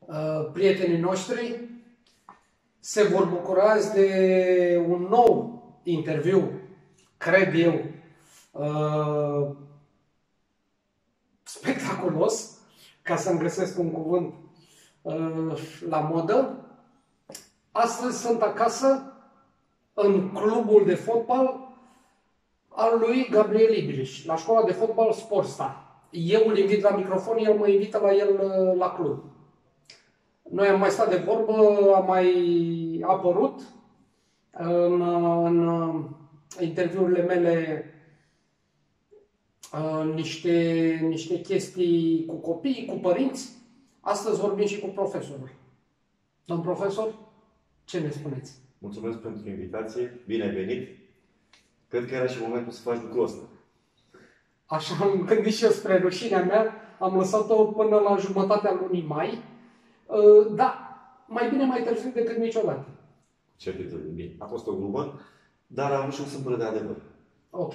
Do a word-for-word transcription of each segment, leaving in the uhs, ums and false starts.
uh, prietenii noștri se vor bucura azi de un nou interviu, cred eu, uh, spectaculos, ca să-mi găsesc un cuvânt uh, la modă. Astăzi sunt acasă, în clubul de fotbal al lui Gabriel Ibiliș, la școala de fotbal Sportstar. Eu îl invit la microfon, el mă invită la el la club. Noi am mai stat de vorbă, am mai apărut în, în interviurile mele niște, niște chestii cu copii, cu părinți. Astăzi vorbim și cu profesorul. Domn profesor, ce ne spuneți? Mulțumesc pentru invitație, bine ai venit. Cred că era și momentul să faci lucrul ăsta. Așa am gândit și eu, spre rușinea mea, am lăsat-o până la jumătatea lunii mai. Da, mai bine mai târziu decât niciodată. Certitudine, bine. A fost o glumă, dar am avut și un sâmbure de adevăr. Ok.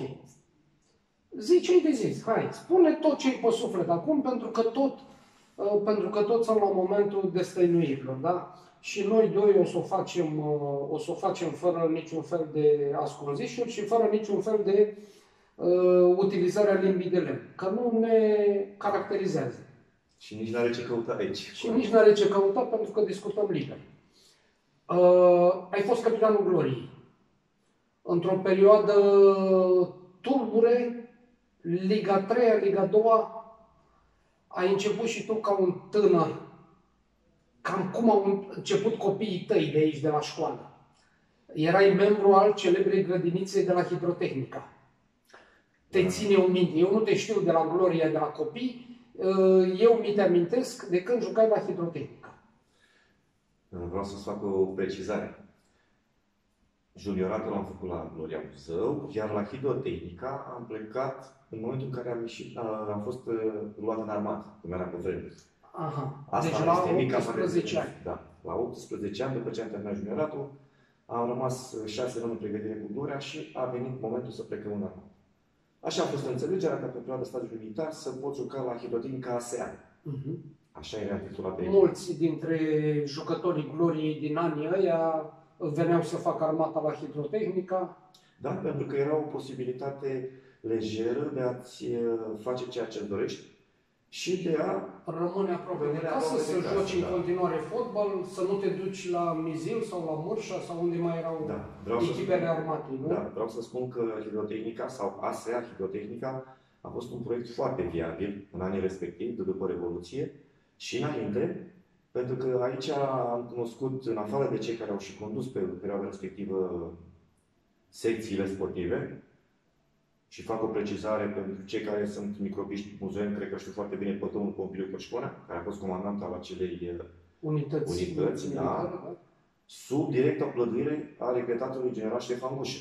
Zi ce-ai de zis, hai, spune tot ce-i pe suflet acum, pentru că tot, pentru că tot sunt la momentul destăinuirilor, da? Și noi doi o să o facem, o să o facem fără niciun fel de ascunzișuri și fără niciun fel de uh, utilizarea limbii de lemn, că nu ne caracterizează. Și nici n-are ce căuta aici. Și nici n-are ce căuta, pentru că discutăm liber. Uh, ai fost capitanul Gloriei. Într-o perioadă tulbure, Liga trei, Liga doi, ai început și tu ca un tânăr. Cam cum au început copiii tăi de aici, de la școală. Erai membru al celebrei grădinițe de la Hidrotehnica. Te ține o minte. Eu nu te știu de la Gloria, de la copii. Eu mi te amintesc de când jucai la Hidrotehnica. Vreau să-ți fac o precizare. Junioratul l-am făcut la Gloria Buzău, iar la Hidrotehnica am plecat în momentul în care am, ieșit, am fost luat în armată, când eram pe vreme. Aha. Asta deci la mica optsprezece ani. Da. La optsprezece ani, după ce am terminat junioratul, am rămas șase luni în pregătire cu Gloria și a venit momentul să plecăm în armată. Așa a fost înțelegerea ca pe perioada stagiului militar să pot juca la Hidrotehnica A S E A. Uh-huh. Așa era titulat pe Mulți dintre jucătorii Gloriei din anii ăia veneau să facă armata la Hidrotehnica. Da, pentru că era o posibilitate lejeră de a-ți face ceea ce dorești și de a rămâne aproape de casă, să joci în continuare fotbal, să nu te duci la Mizil sau la Murșa sau unde mai erau da, echipele armatei, nu? Da, vreau să spun că Hidrotehnica sau A S E A Hidrotehnica a fost un proiect foarte viabil în anii respectivi, de după Revoluție și înainte, pentru că aici am cunoscut, în afară de cei care au și condus pe perioada respectivă secțiile sportive, și fac o precizare pentru cei care sunt microbiști muzeeni, cred că știu foarte bine pe domnul Pompiliu Cășcona, care a fost comandant al acelei unități, unități da, da, sub directa plăduire a regretatului general Ștefan Gușă.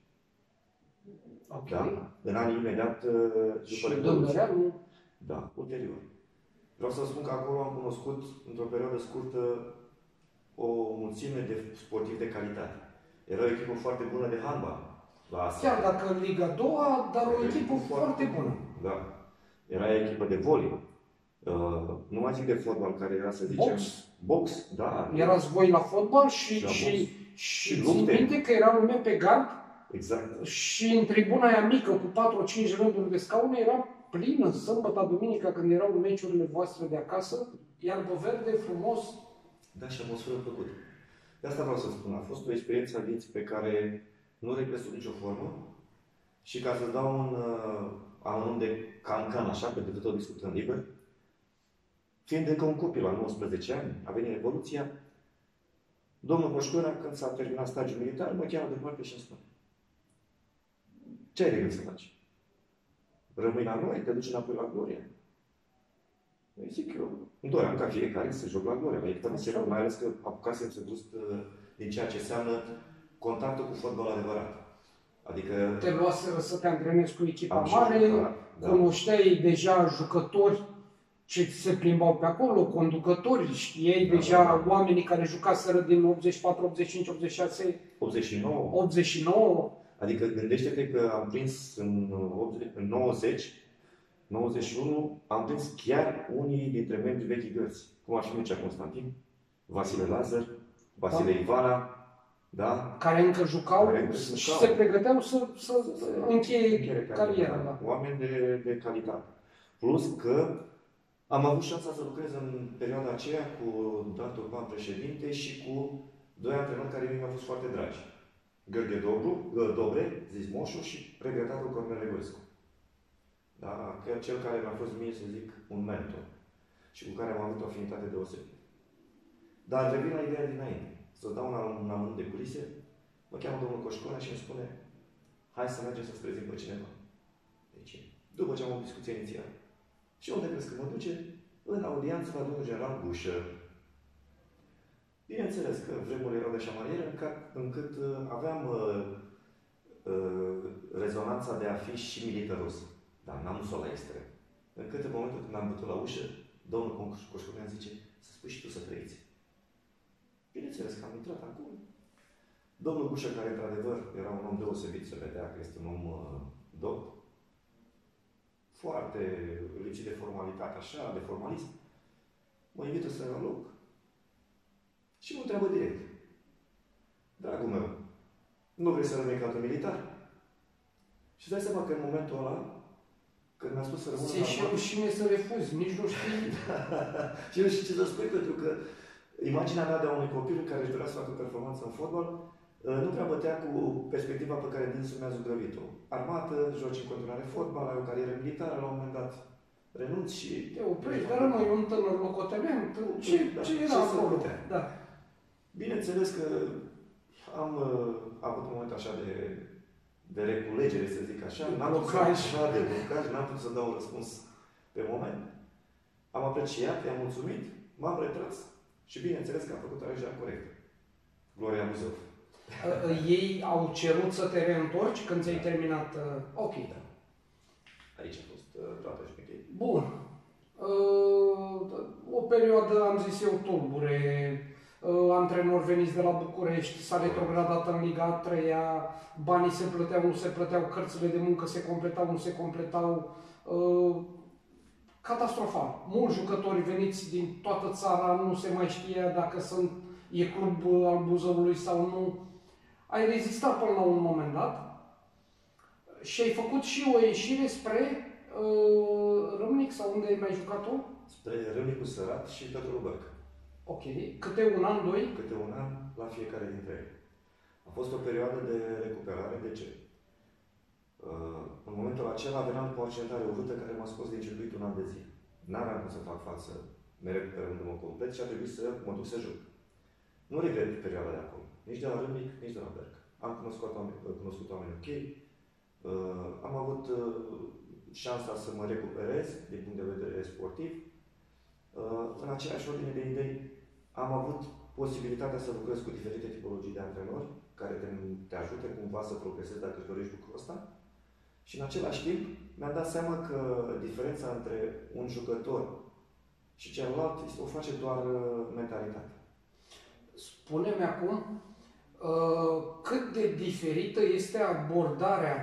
Okay. Da? În anii imediat după Revoluție. Da, ulterior. Vreau să spun că acolo am cunoscut, într-o perioadă scurtă, o mulțime de sportivi de calitate. Era o echipă foarte bună de handbal. Chiar dacă în Liga doi, dar o echipă foarte bună. Da. Era echipă de volei. Uh, nu mai zic de fotbal, care era, să zicem... Box. Box, da. Erați voi la fotbal și, și, și, și, și țin minte că era lume pe gard. Exact. Și în tribuna aia mică, cu patru-cinci rânduri de scaune, era plină, sâmbătă, duminica, când erau meciurile voastre de acasă. Iarbă verde, frumos. Da, și atmosferă plăcută. De asta vreau să spun. A fost o experiență a vieții pe care nu regret sub nicio formă și ca să dau un uh, amănunt de cancan așa, pentru că tot discutăm liber, fiind încă un copil la nouăsprezece ani, a venit Revoluția, domnul Coșcona, când s-a terminat stagiul militar, mă cheamă departe și îmi spune: ce ai de gând să faci? Rămâi la noi, te duci înapoi la Gloria? Îi zic eu, îmi doream ca fiecare să joc la Gloria, la echipa de secundă, mai ales că apucasem să gust uh, din ceea ce înseamnă contactul cu fotbal adevărat. Adică... Te luaseră să te antrenezi cu echipa mare, da. Cunoșteai deja jucători ce se plimbau pe acolo, conducători, știai da, deja da, da. Oamenii care jucaseră din optzeci și patru, optzeci și cinci, optzeci și șase, optzeci și nouă. optzeci și nouă. Adică gândește-te că am prins în, în nouăzeci nouăzeci și unu am prins chiar unii dintre membrii vechi gărzi, cum ar fi Mircea Constantin, Vasile Lazar, Vasile da. Ivana, da? Care încă jucau care încă și jucau. se pregăteau să, să, să încheie cariera. Da. Oameni de, de calitate. Plus că am avut șansa să lucrez în perioada aceea cu Dan Turban președinte și cu doi antrenori care mi-au fost foarte dragi. Gheorghe Dobru, Dobre, zis Moșu și regretatul Cornel Legoescu. Da? Chiar cel care mi-a fost mie, să zic, un mentor și cu care am avut o afinitate deosebită. Dar revin la ideea dinainte. Să dau un, un amănunt de culise, mă cheamă domnul Coșcona și îmi spune hai să mergem să-ți prezint pe cineva. Deci, după ce am o discuție inițială. Și unde crezi că mă duce? În audiență la domnul general Gușă. Bineînțeles că vremurile erau de așa manieră încât, încât uh, aveam uh, uh, rezonanța de a fi și militaros. Dar n-am dus-o la extrem. Încât în momentul când am bătut la ușă, domnul Coșcona zice să spui și tu să trăiți. Bineînțeles că am intrat acolo. Domnul Gușă, care într-adevăr era un om deosebit, se vedea că este un om uh, doct, foarte lipsit de formalitate, așa, de formalism, mă invită să iau loc și mă întreabă direct. Dragul meu, nu vrei să rămâi ca militar? Și îți dai seama că în momentul ăla, când mi-a spus să rămână la și rușine să refuzi, nici nu știi. Și nu știu ce să spui, pentru că imaginea mea de a unui copil care își dorea să facă performanță în fotbal nu prea bătea cu perspectiva pe care dânsul mi-a zugrăvit-o. Armată, joci în continuare fotbal, ai o carieră militară, la un moment dat renunți și... Te oprești, dar rămâi un tânăr locotenent. Ce, da, ce era ce acolo? Da. Bineînțeles că am uh, avut un moment așa de, de reculegere, să zic așa. N-am putut să, de blocaj, n-am putut să dau un răspuns pe moment. Am apreciat, i-am mulțumit, m-am retras și bineînțeles că am făcut alegerea corectă. Gloria Buzău. Ei au cerut să te reîntorci când ți-ai terminat... Ok. Da. Aici a fost uh, toată șmecheria. Bun. Uh, o perioadă, am zis eu, tulbure. Uh, antrenori veniți de la București, s-a retrogradat în Liga a treia, banii se plăteau, nu se plăteau, cărțile de muncă se completau, nu se completau. Uh, catastrofal. Mulți jucători veniți din toată țara, nu se mai știa dacă sunt, e club al Buzăului sau nu. Ai rezistat până la un moment dat și ai făcut și o ieșire spre uh, Râmnic sau unde ai mai jucat-o? Spre Râmnicul Sărat și Pătrul Bărcă. Ok. Câte un an, doi? Câte un an la fiecare dintre ele. A fost o perioadă de recuperare. De ce? Uh, în momentul acela veneam cu o accidentare urâtă care m-a scos din circuit un an de zile. N-aveam cum să fac față recuperându-mă complet și a trebuit să mă duc să joc. Nu regret perioada de acolo. Nici de la Râmnic, nici de la Berg. Am cunoscut oameni, cunoscut oameni ok. Uh, am avut uh, șansa să mă recuperez din punct de vedere sportiv. Uh, în aceeași ordine de idei, am avut posibilitatea să lucrez cu diferite tipologii de antrenori care te, te ajută cumva să progresezi dacă îți dorești lucrul ăsta. Și în același timp, mi-am dat seama că diferența între un jucător și celălalt o face doar mentalitatea. Spune-mi acum, uh, cât de diferită este abordarea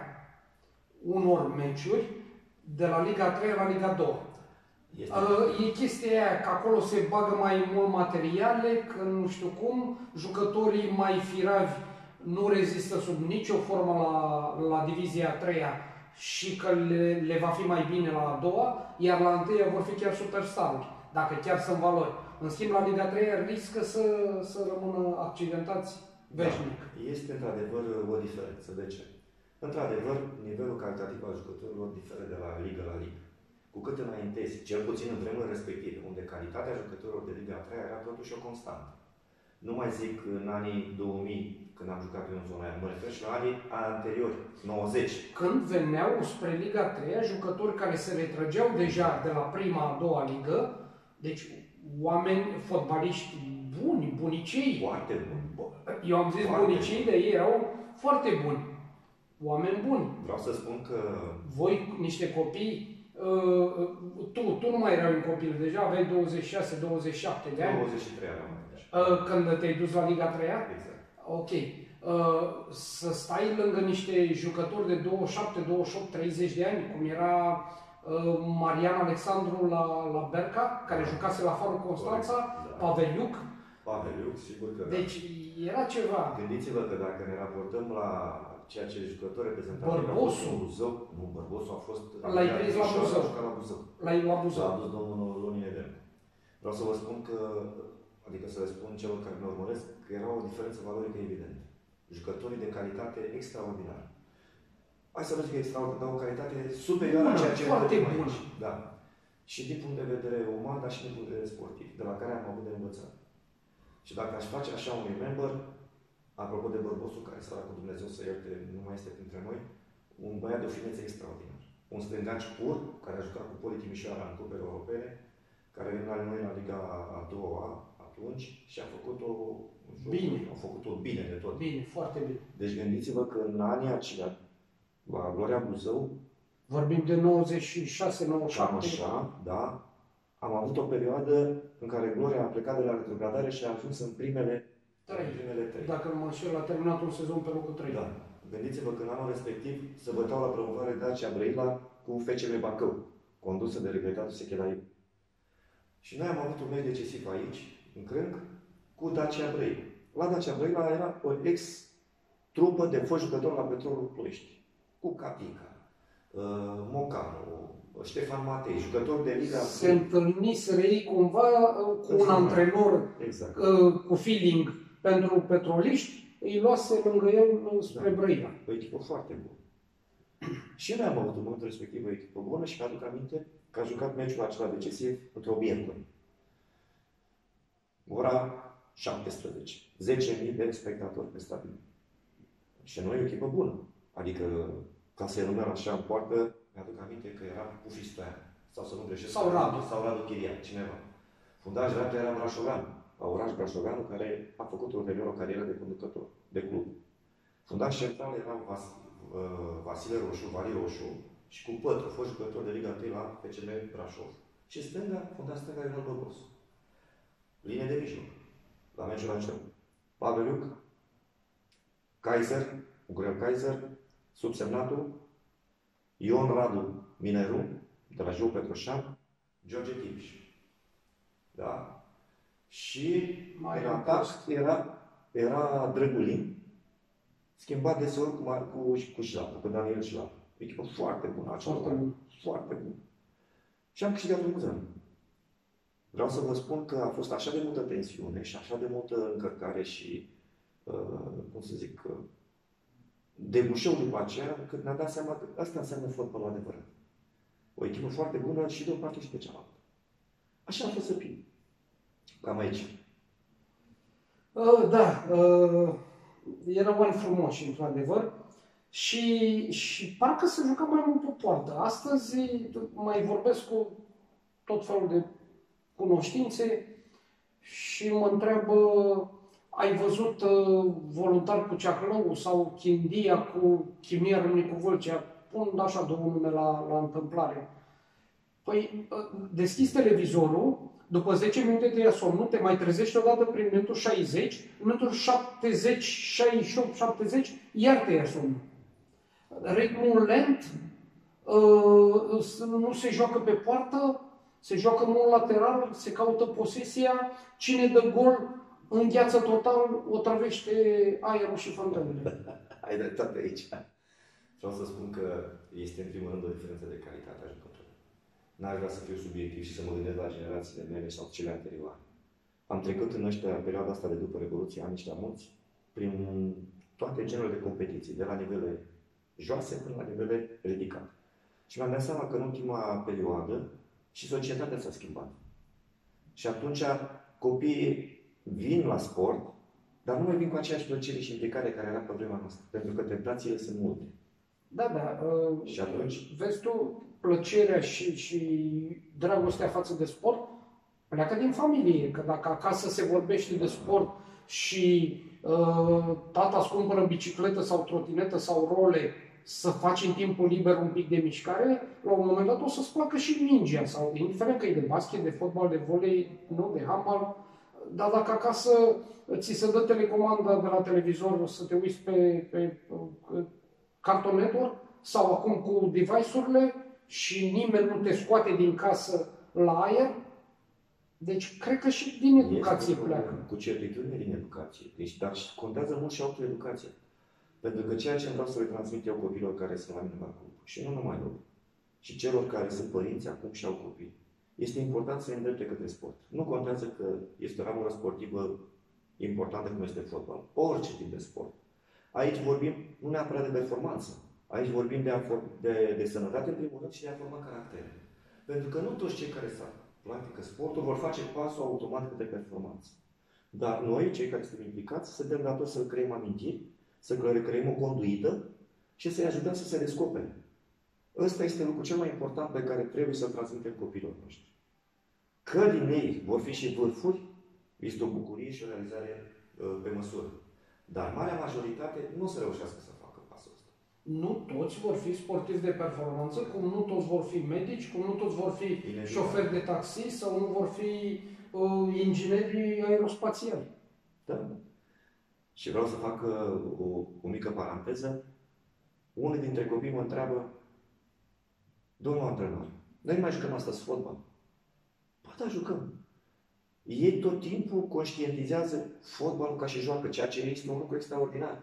unor meciuri de la Liga a treia la Liga a doua. Este. Uh, e chestia aia că acolo se bagă mai mult materiale, că nu știu cum, jucătorii mai firavi nu rezistă sub nicio formă la, la divizia a treia și că le, le va fi mai bine la a doua, iar la a întâia vor fi chiar superstaruri, dacă chiar sunt valori. În schimb, la Liga a treia riscă să, să rămână accidentați veșnic. Da, este într-adevăr o diferență. De ce? Într-adevăr, nivelul calitativ al jucătorilor diferă de la ligă la ligă. Cu cât înaintezi, cel puțin în vremurile respective, unde calitatea jucătorilor de Liga a treia era totuși o constantă. Nu mai zic în anii două mii, când am jucat în zona aia, mă refer și la anii anteriori, nouăzeci. Când veneau spre Liga a treia jucători care se retrăgeau deja de la prima, a doua ligă, deci oameni, fotbaliști buni, bunicei. Foarte buni. Eu am zis foarte bunicei, de ei erau foarte buni. Oameni buni. Vreau să spun că... Voi, niște copii, uh, tu, tu nu mai erai un copil, deja aveai douăzeci și șase douăzeci și șapte de ani. douăzeci și trei eram. Uh, când te-ai dus la Liga a treia? Exact. Ok. Uh, să stai lângă niște jucători de douăzeci și șapte, douăzeci și opt, treizeci de ani, cum era Marian Alexandru la, la Berca, care jucase la Farul Constanța, da. Paveliuc. Paveliuc, sigur că deci era ceva. Gândiți-vă că dacă ne raportăm la ceea ce jucători reprezentativ Bărbosu. Buzău, nu, Bărbosu a fost... L-ai prins la Buzău. La Buzău. L-ai la Buzău. L-a adus domnul Luni Eden. Vreau să vă spun că, adică să le spun celor care ne urmăresc, că era o diferență valorică evidentă. Jucătorii de calitate extraordinară. Hai să vă zic extraordinar, dar o calitate superioară a ceea ce vedem aici. Da. Și din punct de vedere uman, dar și din punct de vedere sportiv, de la care am avut de învățat. Și dacă aș face așa un remember, apropo de Bărbosu, care s-a cu Dumnezeu să ierte, nu mai este printre noi, un băiat de o finețe extraordinar. Un stângaci pur, care a jucat cu Poli Timișoara în cupele europene, care vine la noi la Liga a doua atunci și a făcut-o bine. A făcut-o bine de tot. Bine, foarte bine. Deci gândiți-vă că în anii aceia, la Gloria Buzău, vorbim de nouăzeci și șase nouăzeci și șapte. Așa, da. Am avut o perioadă în care Gloria a plecat de la retrogradare și a ajuns în primele trei. Primele trei. Dacă nu mă înșel, a terminat un sezon pe locul trei. Da. Gândiți-vă că în anul respectiv se băteau la promovare Dacia Brăila cu F C M Bacău, condusă de regretatul Sechelaiu. Și noi am avut un meci decisiv aici, în Crânc, cu Dacia Brăila. La Dacia Brăila era o ex-trupă de foști jucători la Petrolul Ploiești. Cu Catica, uh, Mocanu, Ștefan Matei, jucători de Liga. Se întâlniseră ei cumva cu un antrenor exact. uh, cu feeling pentru petroliști, îi luase lângă el spre da. Brăila. O echipă foarte bună. Și noi am avut în momentul respectiv o echipă bună și mi-aduc aminte că a jucat meciul acela decisiv într-o miercuri. Ora șaptesprezece. zece mii de spectatori pe stadion. Și noi o echipă bună. Adică, ca să-i numim așa în poartă, mi-aduc aminte că era Pufi Stoian. Sau să nu greșesc. Sau Radu. Sau Radu Chirian, cineva. Fundaș dreapta era Brașoveanu. Auraș Brașoveanu, care a făcut ulterior o carieră de conducător, de club. Fundaș central era Vas, uh, Vasile Roșu, Vali Roșu și cu Pătru, a fost jucător de Liga unu la F C M Brașov. Și stânga, fundaș stânga era Bărbosu. Linie de mijloc. La meciul acela. Paveliuc, Kaiser, Gurel Kaiser, subsemnatul, Ion Radu Mineru, de la Jeu Petroșan, George Tibiș. Da? Și mai în atac era, era Drăgulin, schimbat deseori cu, cu, cu Șlapă, cu Daniel Șlapă. Echipă foarte bună, foarte bună. Foarte bună. Și am câștigat un muzeu. Vreau să vă spun că a fost așa de multă tensiune și așa de multă încărcare și, uh, cum să zic, uh, debușeu după aceea, când ne-am dat seama că asta înseamnă fotbalul adevărat. O echipă foarte bună și de o parte și de cealaltă. Așa a fost să fie. Cam aici. Uh, da, uh, erau ani frumoși, într-adevăr. Și, și parcă se juca mai mult pe poartă. Astăzi mai vorbesc cu tot felul de cunoștințe și mă întreabă, ai văzut uh, voluntar cu Ceaclău sau Chindia cu Chimia Râmnicu Vâlcea? Pun așa două nume la, la întâmplare. Păi, uh, deschizi televizorul, după zece minute de ia somnul, te mai trezești odată prin minutul șaizeci, în minutul șaptezeci, șaizeci și opt, șaptezeci, iar te ia somnul. Ritmul lent, uh, nu se joacă pe poartă, se joacă mult lateral, se caută posesia, cine dă gol îngheață total, o trăvește aerul și fantămile. Ai dreptate aici. Vreau să spun că este în primul rând o diferență de calitate a jucătorului. N-aș vrea să fiu subiectiv și să mă gândesc la generațiile mele sau cele anterioare. Am trecut în ăștia, perioada asta de după Revoluție, anii ăștia mulți, prin toate genurile de competiții, de la nivele joase până la nivele ridicate. Și mi-am dat seama că în ultima perioadă și societatea s-a schimbat. Și atunci copiii vin la sport, dar nu mai vin cu aceeași plăcere și implicare care era pe vremea noastră. Pentru că tentațiile sunt multe. Da, da. Uh, și atunci? Vezi tu, plăcerea și, și dragostea față de sport pleacă din familie. Că dacă acasă se vorbește de sport și uh, tata îți cumpără bicicletă sau trotinetă sau role să faci în timpul liber un pic de mișcare, la un moment dat o să-ți placă și mingea. Sau indiferent că e de basket, de fotbal, de volei, nu, de handbal. Dar dacă acasă ți se dă telecomanda de la televizor să te uiți pe, pe Cartoon Network sau acum cu device-urile și nimeni nu te scoate din casă la aer, deci cred că și din educație este pleacă. Cu certitudine din educație. Deci, dar contează mult și autoeducația. Pentru că ceea ce vreau să le transmit eu copilor care sunt la mine la club, și nu numai lor, și celor care sunt părinți acum și au copii, este important să îi îndrepte către sport. Nu contează că este o ramură sportivă importantă cum este fotbal. Orice tip de sport. Aici vorbim nu neapărat de performanță. Aici vorbim de, a, de, de sănătate, în primul rând, și de a forma caractere. Pentru că nu toți cei care să practică sportul vor face pasul automat către performanță. Dar noi, cei care suntem implicați, suntem datori să creăm amintiri, să creăm o conduită și să-i ajutăm să se descopere. Ăsta este lucrul cel mai important pe care trebuie să-l transmitem copiilor noștri. Că din ei vor fi și vârfuri, este o bucurie și o realizare uh, pe măsură. Dar marea majoritate nu o să reușească să facă pasul ăsta. Nu toți vor fi sportivi de performanță, cum nu toți vor fi medici, cum nu toți vor fi Bine șoferi de taxi sau nu vor fi uh, ingineri aerospațiali. Da. Și vreau să fac uh, o, o mică paranteză. Unul dintre copii mă întreabă: domnul antrenor, noi mai jucăm astăzi fotbal? Ba da, jucăm. Ei tot timpul conștientizează fotbalul ca și joacă, ceea ce este un lucru extraordinar.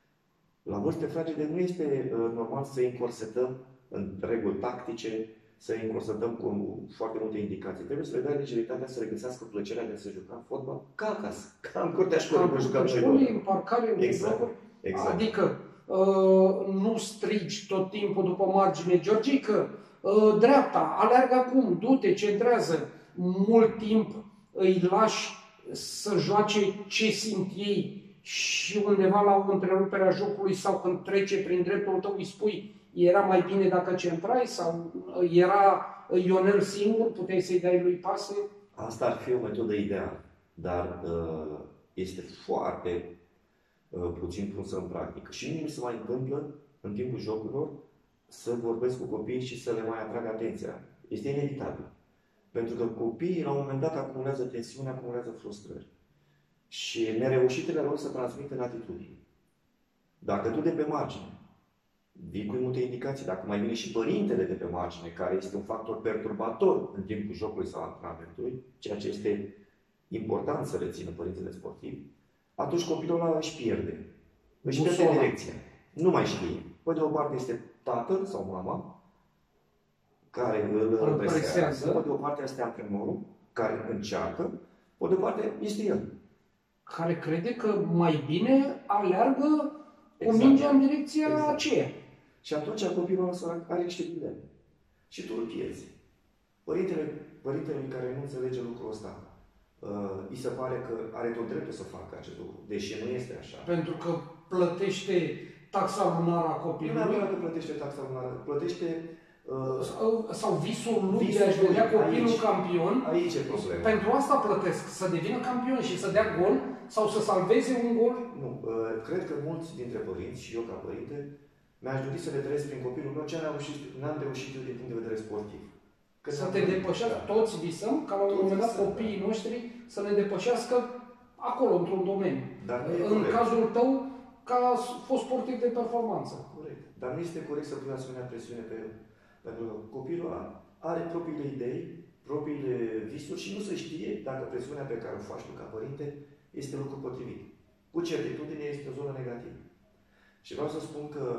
La vârste fragede nu este uh, normal să îi încorsetăm în reguli tactice, să îi încorsetăm cu foarte multe indicații. Trebuie să le dai legitimitatea să regăsească plăcerea de a se juca fotbal ca acasă, ca în curtea școlii, când jucam noi. În parcare, în exact. exact. Adică uh, nu strigi tot timpul după margine: Georgică, uh, dreapta, aleargă acum, du-te, centrează. Mult timp îi lași să joace ce simt ei și undeva la o întrerupere a jocului sau când trece prin dreptul tău îi spui: era mai bine dacă centrai, sau era Ionel singur, puteai să-i dai lui pase? Asta ar fi o metodă ideală, dar uh, este foarte uh, puțin pusă în practică. Și mie mi se mai întâmplă în timpul jocurilor să vorbesc cu copiii și să le mai atrag atenția. Este inevitabil. Pentru că copiii, la un moment dat, acumulează tensiune, acumulează frustrări. Și nereușitele lor se transmit în atitudine. Dacă tu de pe margine vii cu multe indicații, dacă mai vine și părintele de pe margine, care este un factor perturbator în timpul jocului sau antrenamentului, ceea ce este important să rețină părintele sportivi, atunci copilul ăla își pierde. Își pierde direcția. Nu mai știe. Pe de o parte este tatăl sau mama, care îl presează, pe de o parte este antrenorul, care încearcă, pe de o parte este el. Care crede că mai bine aleargă exact. o mingea în direcția exact. aceea. Și atunci copilul ăsta are niște dileme. Și tu îl pierzi. Părintele, părintele care nu înțelege lucrul ăsta, uh, îi se pare că are tot dreptul să facă acest lucru, deși nu este așa. Pentru că plătește taxa lunară a copilului. Nu neapărat că plătește taxa lunară, plătește uh, sau, sau visul lui de a-și vedea copilul aici, campion. Aici e problema. Pentru asta plătesc, să devină campion și să dea gol sau să salveze un gol? Nu, uh, cred că mulți dintre părinți, și eu ca părinte, mi-aș dori să le trăiesc prin copilul meu ce n-am reușit eu din punct de vedere sportiv. Că să te depășească, da. Toți visăm ca la un moment dat copiii noștri să ne depășească acolo, într-un domeniu. Dar în corect. Cazul tău, ca fost sportiv de performanță. Corect. Dar nu este corect să pui asemenea presiune pe el. Pentru că copilul ăla are propriile idei, propriile visuri și nu se știe dacă presiunea pe care o faci tu ca părinte este lucru potrivit. Cu certitudine este o zonă negativă. Și vreau să spun că,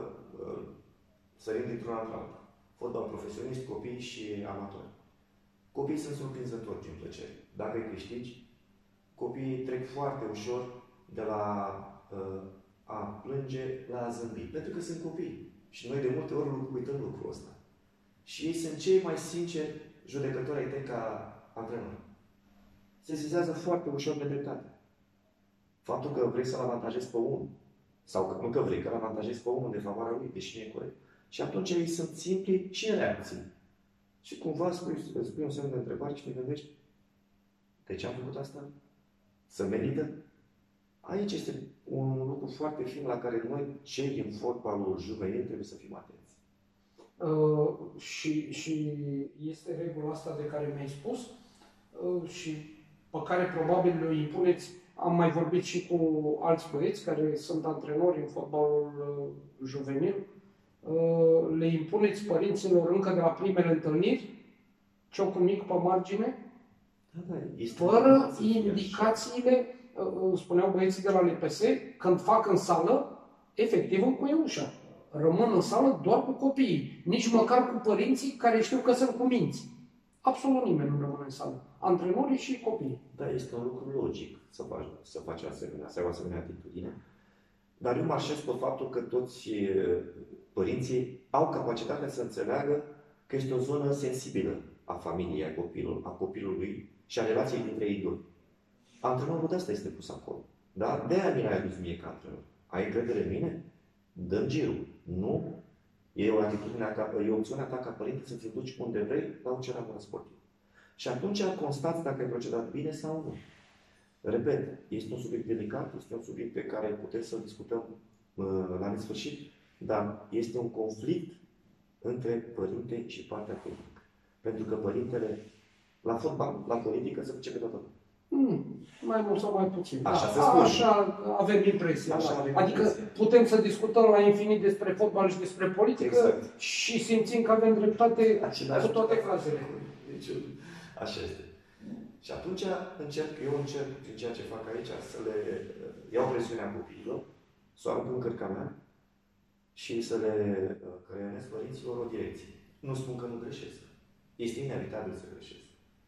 sărind dintr-una în alta, fotbal profesionist, copii și amatori. Copiii sunt surprinzători din plăcere. Dacă îi câștigi, copiii trec foarte ușor de la uh, a plânge la a zâmbi. Pentru că sunt copii. Și noi de multe ori uităm lucrul ăsta. Și ei sunt cei mai sinceri judecători ai tăi ca antrenori. Se zizează foarte ușor de dreptate. Faptul că vrei să-l avantajezi pe unul, sau că, nu că vrei, că îl avantajezi pe unul de favoarea lui, deși nu e corect. Și atunci ei sunt simpli și în reacții. Și cumva spui, spui un semn de întrebare și te gândești: de ce am făcut asta? Să medită? Aici este un lucru foarte fin la care noi, cei din fotbalul juvenil, trebuie să fim atenți. Uh, și, și este regula asta de care mi-ai spus uh, și pe care probabil le impuneți. Am mai vorbit și cu alți băieți care sunt antrenori în fotbalul uh, juvenil. uh, le impuneți părinților încă de la primele întâlniri, ciocul mic pe margine, Da, da, este fără indicațiile, uh, spuneau băieții de la L P S, când fac în sală, efectiv încuie ușa. Rămân în sală doar cu copiii, nici măcar cu părinții care știu că sunt cuminți. Absolut nimeni nu rămâne în sală. Antrenorii și copiii. Da, este un lucru logic să faci, să faci asemenea, să ai o asemenea atitudine. Dar eu marșez pe faptul că toți părinții au capacitatea să înțeleagă că este o zonă sensibilă a familiei, a copilului, a copilului și a relației dintre ei doi. Antrenorul de asta este pus acolo. Da? De-aia mi l-ai adus mie ca antrenor. Ai încredere în mine? Dă-mi girul. Nu? E o atitudine, e opțiunea ta ca părinte să te duci unde vrei la o cereamă sportivă. Și atunci constați dacă ai procedat bine sau nu. Repet, este un subiect delicat, este un subiect pe care putem să-l discutăm uh, la nesfârșit, dar este un conflict între părinte și partea tehnică. Pentru că părintele, la fotbal, la politică, se duce pe toată lumea. Mm, mai mult sau mai puțin. Așa da, se spune. Așa avem impresia. Așa da. avem Adică impresia. putem să discutăm la infinit despre fotbal și despre politică Exact. și simțim că avem dreptate Același cu toate cazele. Deci, așa este. Și atunci încerc, eu încerc prin ceea ce fac aici să le iau presiunea copiilor, să o arunc în cărca mea și să le creionez părinților o direcție. Nu spun că nu greșesc. Este inevitabil să greșesc.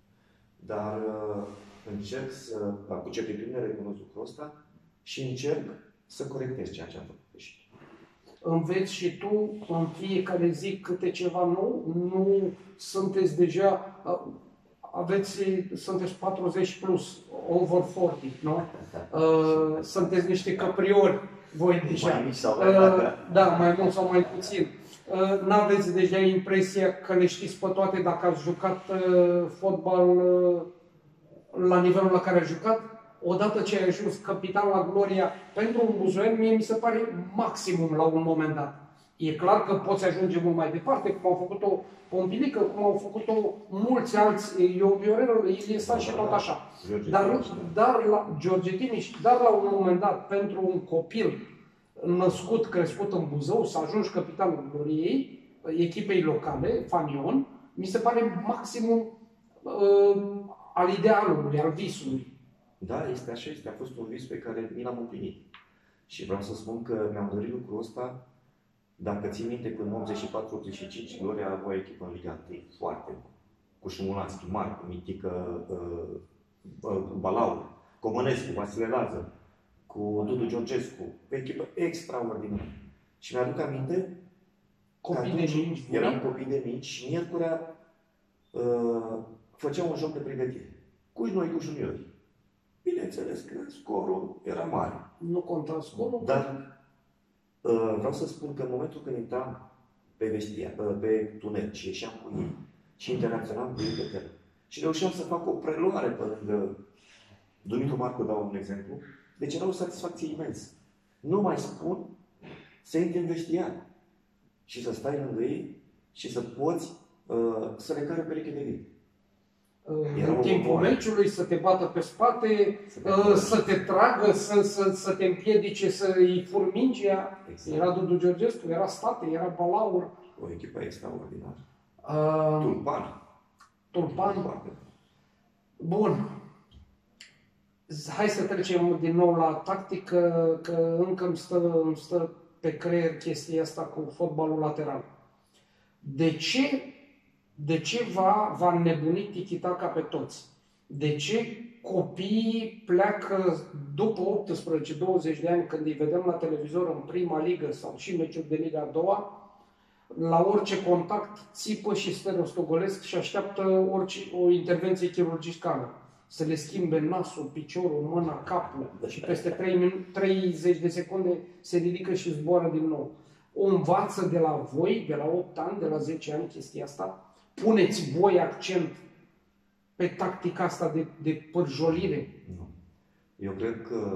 Dar încerc să, cu certitudine recunosc lucrul ăsta și încerc să corectez ceea ce am făcut greșit. Înveți și tu în fiecare zi câte ceva nou? Nu sunteți deja, aveți, sunteți patruzeci plus, over patruzeci, nu? Uh, sunteți niște capriori voi deja. Mai mici sau mai uh, Da, mai mult sau mai puțin. Uh, N-aveți deja impresia că le știți pe toate dacă ați jucat uh, fotbal uh, la nivelul la care ați jucat? Odată ce ai ajuns capitan la Gloria pentru un buzoian, mie mi se pare maximum la un moment dat. E clar că poți ajunge mult mai departe, cum au făcut-o Pompilică, cum au făcut-o mulți alți, eu Viorel, Iliestan și tot așa. Dar, dar la George Timiș, dar la un moment dat, pentru un copil născut, crescut în Buzău, să ajungi capitanul Gloriei, echipei locale, Fanion, mi se pare maximum uh, al idealului, al visului. Da, este așa, este. A fost un vis pe care mi l-am împlinit. Și vreau să spun că mi-am dorit lucrul ăsta. Dacă ții minte, până în optzeci și patru optzeci și cinci, Gloria avea o echipă în Liga unu, foarte bună. Cu Șumulanski, Marcu, Mitică, uh, uh, Balau, Comănescu, Vasile Lazar, cu Dudu Georgescu. O echipă extraordinară. Și mi-aduc aminte Copii de mici, eram copii de mici și miercurea uh, făceam un joc de pregătire. Cu noi, cu juniori. Bineînțeles că scorul era mare. Nu conta scorul? Dar uh, vreau să spun că în momentul când intram pe vestia, uh, pe tunel și ieșeam cu ei și interacționam cu ei pe teren și reușeam să fac o preluare pe lângă Dumitru Marcu, dau un exemplu, deci era o satisfacție imensă. Nu mai spun să intri în vestiar și să stai lângă ei și să poți uh, să le care o pereche de gât. În timpul meciului, să te bată pe spate, să te, să te tragă, să, să, să te împiedice, să îi furi mingea. Exact. Era Dudu Georgescu, era State, era Balaur. O echipă extraordinară. Uh, Tulpan. Tulpan. Tulpan. Bun. Hai să trecem din nou la tactică, că încă îmi stă, îmi stă pe creier chestia asta cu fotbalul lateral. De ce De ce va, va nebuni tiki-taka pe toți? De ce copiii pleacă după optsprezece douăzeci de ani, când îi vedem la televizor în prima ligă sau și meciuri de Liga a doua, la orice contact țipă și stă rostogolesc și așteaptă orice, o intervenție chirurgicală. Să le schimbe nasul, piciorul, mâna, capul și peste treizeci de secunde se ridică și zboară din nou. O învață de la voi, de la opt ani, de la zece ani chestia asta? Puneți voi accent pe tactica asta de, de pârjolire? Nu. Eu cred că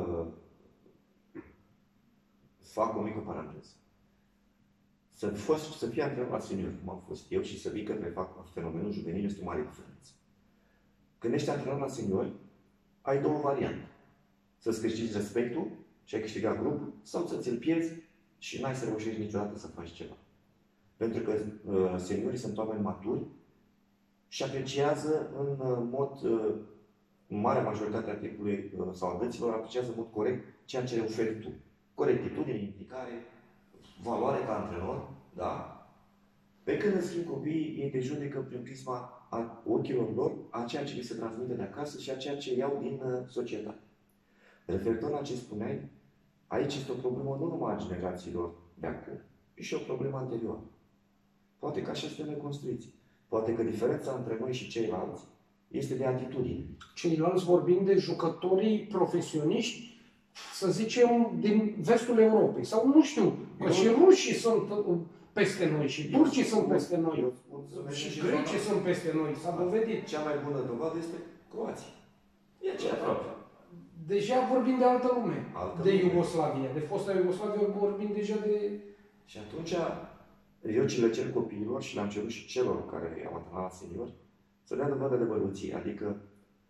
fac o mică paranteză. Să, fost, să fii antrenor la senior, cum am fost eu, și să vii către fac fenomenul juvenil este o mare diferență. Când ești antrenor la senior, ai două variante. Să-ți câștigi respectul și ai câștigat grupul, sau să ți-l pierzi și n-ai să reușești niciodată să faci ceva. Pentru că uh, seniorii sunt oameni maturi și apreciază în uh, mod, uh, marea majoritate a timpului uh, sau a dăților, apreciază în mod corect ceea ce le oferi tu. Corectitudine, implicare, valoare ca antrenor, da? Pe când, în schimb, copiii, ei te judecă prin prisma a ochilor lor, a ceea ce li se transmite de acasă și a ceea ce iau din uh, societate. Referitor la ce spuneai, aici este o problemă nu numai a generațiilor de acum, ci și o problemă anterioară. Poate că așa suntem noi construiți. Poate că diferența între noi și ceilalți este de atitudine. Ceilalți vorbim de jucătorii profesioniști, să zicem, din vestul Europei. Sau nu știu, că Eu... și rușii sunt peste noi, și turcii sunt peste noi, Eu... și grecii sunt peste noi. S-a dovedit. Cea mai bună dovadă este Croația. E aceea aproape. Deja vorbim de altă lume, altă de lume. Iugoslavia. De fosta Iugoslavia vorbim deja de... Și atunci, eu ce le cer copiilor și le-am cerut și celor care i-au antrenat seniori, să dea dovadă de băruție, adică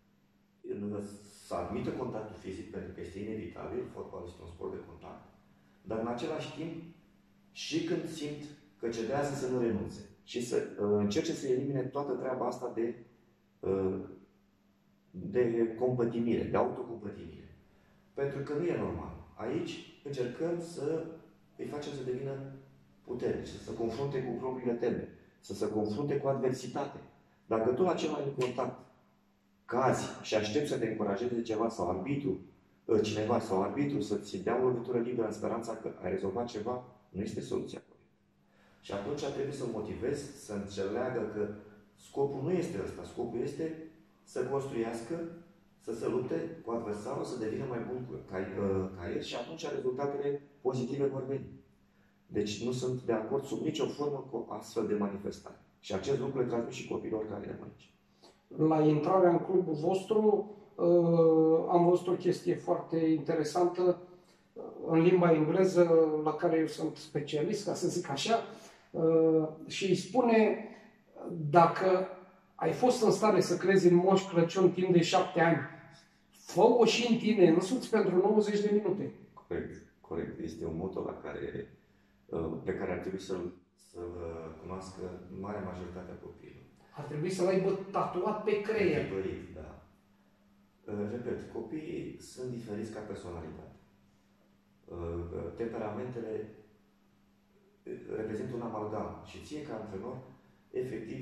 să admită contactul fizic, pentru că este inevitabil, fotbalul este un sport de contact, dar în același timp, și când simt că cedează, să nu renunțe și să uh, încerce să elimine toată treaba asta de, uh, de compătimire, de autocompătimire. Pentru că nu e normal. Aici încercăm să îi facem să devină puternici, să se confrunte cu propriile teme, să se confrunte cu adversitate. Dacă tu la cel mai mic contact cazi și aștepți să te încurajeze ceva sau arbitru, cineva sau arbitru să-ți dea o lovitură liberă în speranța că ai rezolvat ceva, nu este soluția corectă. Și atunci trebuie să motivezi, să înțeleagă că scopul nu este ăsta. Scopul este să construiască, să se lupte cu adversarul, să devină mai bun ca, ca el și atunci rezultatele pozitive vor veni. Deci nu sunt de acord sub nicio formă cu astfel de manifestare. Și acest lucru le transmit și copiilor care le aici. La intrarea în clubul vostru uh, am văzut o chestie foarte interesantă uh, în limba engleză, la care eu sunt specialist, ca să zic așa, uh, și îi spune: dacă ai fost în stare să crezi în Moș Crăciun timp de șapte ani, fă-o și în tine, însuți pentru nouăzeci de minute. Corect, corect. Este un motto la care, pe care ar trebui să-l să-l cunoască marea majoritate a copiilor. Ar trebui să-l aibă tatuat pe creier. Întipărit, da. Repet, copiii sunt diferiți ca personalitate. Temperamentele reprezintă un amalgam și ție, ca antrenor, efectiv,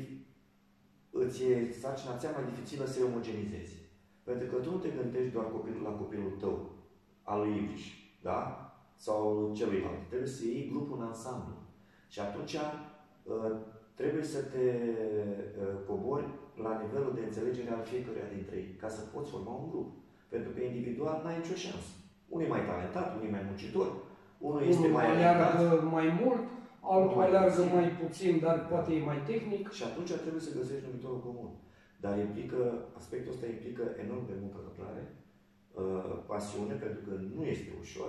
îți e sarcina cea mai dificilă să-i omogenizezi. Pentru că tu nu te gândești doar copilul la copilul tău, al lui Ibriș, da? Sau celuilalt. Trebuie să iei grupul în ansamblu. Și atunci trebuie să te cobori la nivelul de înțelegere al fiecăruia dintre ei, ca să poți forma un grup. Pentru că individual n-ai nicio șansă. Unul e mai talentat, unul e mai muncitor, unul este unul mai aleargă alentat, mai mult, altul mai aleargă puțin. mai puțin, dar poate e mai tehnic. Și atunci trebuie să găsești numitorul comun. Dar implică, aspectul ăsta implică enorm de multă răbdare, pasiune, pentru că nu este ușor,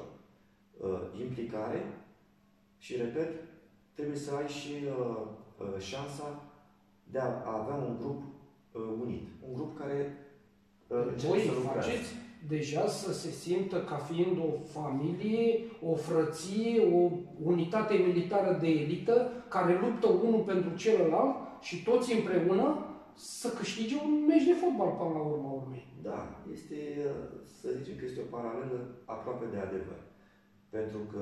implicare și, repet, trebuie să ai și uh, uh, șansa de a, a avea un grup uh, unit. Un grup care uh, începe să lucreze. Faceți deja să se simtă ca fiind o familie, o frăție, o unitate militară de elită care luptă unul pentru celălalt și toți împreună să câștige un meci de fotbal până la urma urmei. Da, este, să zicem că este o paralelă aproape de adevăr. Pentru că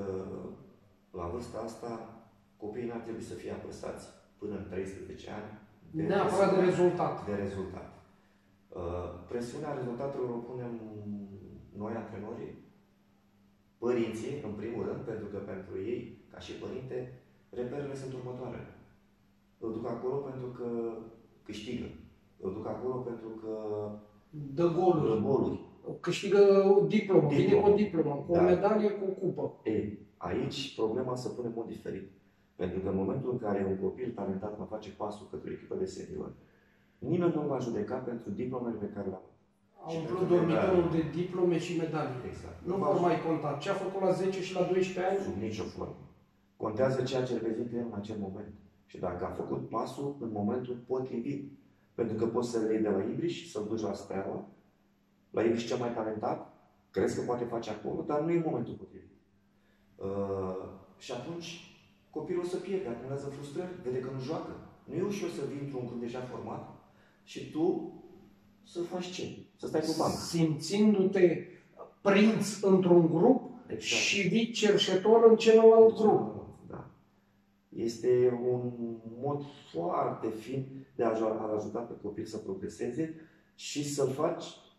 la vârsta asta copiii n-ar trebui să fie apăsați până în treisprezece ani de, neapărat de rezultat. De rezultat. Uh, presiunea rezultatelor o punem noi, antrenorii, părinții, în primul rând, pentru că pentru ei, ca și părinte, reperele sunt următoarele. Îl duc acolo pentru că câștigă. Îl duc acolo pentru că dă goluri. Dă goluri. Câștigă o diplomă, diplomă. vine cu o diplomă, cu da. o medalie, cu o cupă. Ei, aici problema se pune în mod diferit. Pentru că în momentul în care un copil talentat va face pasul către o echipă de senior, nimeni nu va judeca pentru diplomele pe care le-a avut. Au umplut dormitorul de diplome și medalii. Exact. Nu vor mai conta ce a făcut la zece și la doisprezece ani. Sub nicio formă. Contează ceea ce reprezintă el în acel moment. Și dacă a făcut pasul în momentul potrivit. Pentru că poți să-l iei de la Ibriș și să-l duci la Steaua. La Ibriș cel mai talentat, crezi că poate face acolo, dar nu e momentul potrivit. Uh, și atunci, copilul o să pierde, acumulează frustrări, vede că nu joacă. Nu e ușor să vii într-un grup deja format și tu să faci ce? Să stai pe bancă. Simțindu-te prins într-un grup exact. Și vii cerșetor în celălalt grup. Da. Este un mod foarte fin de a ajuta pe copil să progreseze și să faci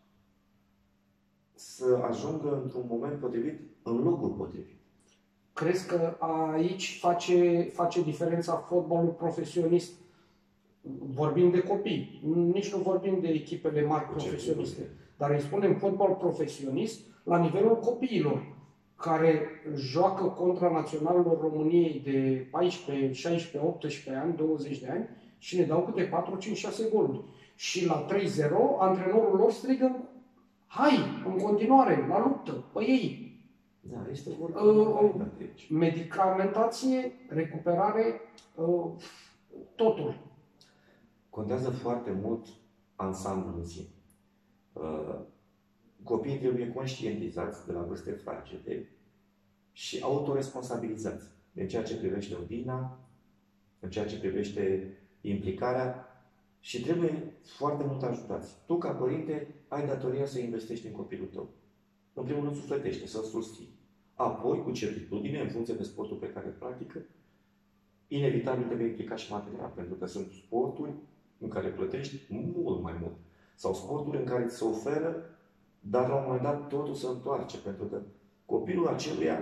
să ajungă într-un moment potrivit, în locul potrivit. Crezi că aici face, face diferența fotbalul profesionist? Vorbim de copii, nici nu vorbim de echipele mari profesioniste, dar îi spunem fotbal profesionist la nivelul copiilor, care joacă contra naționalilor României de paisprezece, șaisprezece, optsprezece ani, douăzeci de ani și ne dau câte patru, cinci, șase goluri. Și la trei zero, antrenorul lor strigă: hai, în continuare, la luptă, pe ei. Da, este vorba uh, medicamentație, recuperare, uh, totul. Contează foarte mult ansamblul în sine. Uh, copiii trebuie conștientizați de la vârste fragede și autoresponsabilizați în ceea ce privește odihna, în ceea ce privește implicarea și trebuie foarte mult ajutați. Tu, ca părinte, ai datoria să investești în copilul tău. În primul rând, sufletește, să-l susții. Apoi, cu certitudine, în funcție de sportul pe care îl practică, inevitabil trebuie implicat și material, pentru că sunt sporturi în care plătești mult mai mult. Sau sporturi în care ți se oferă, dar la un moment dat totul se întoarce, pentru că copilul aceluia,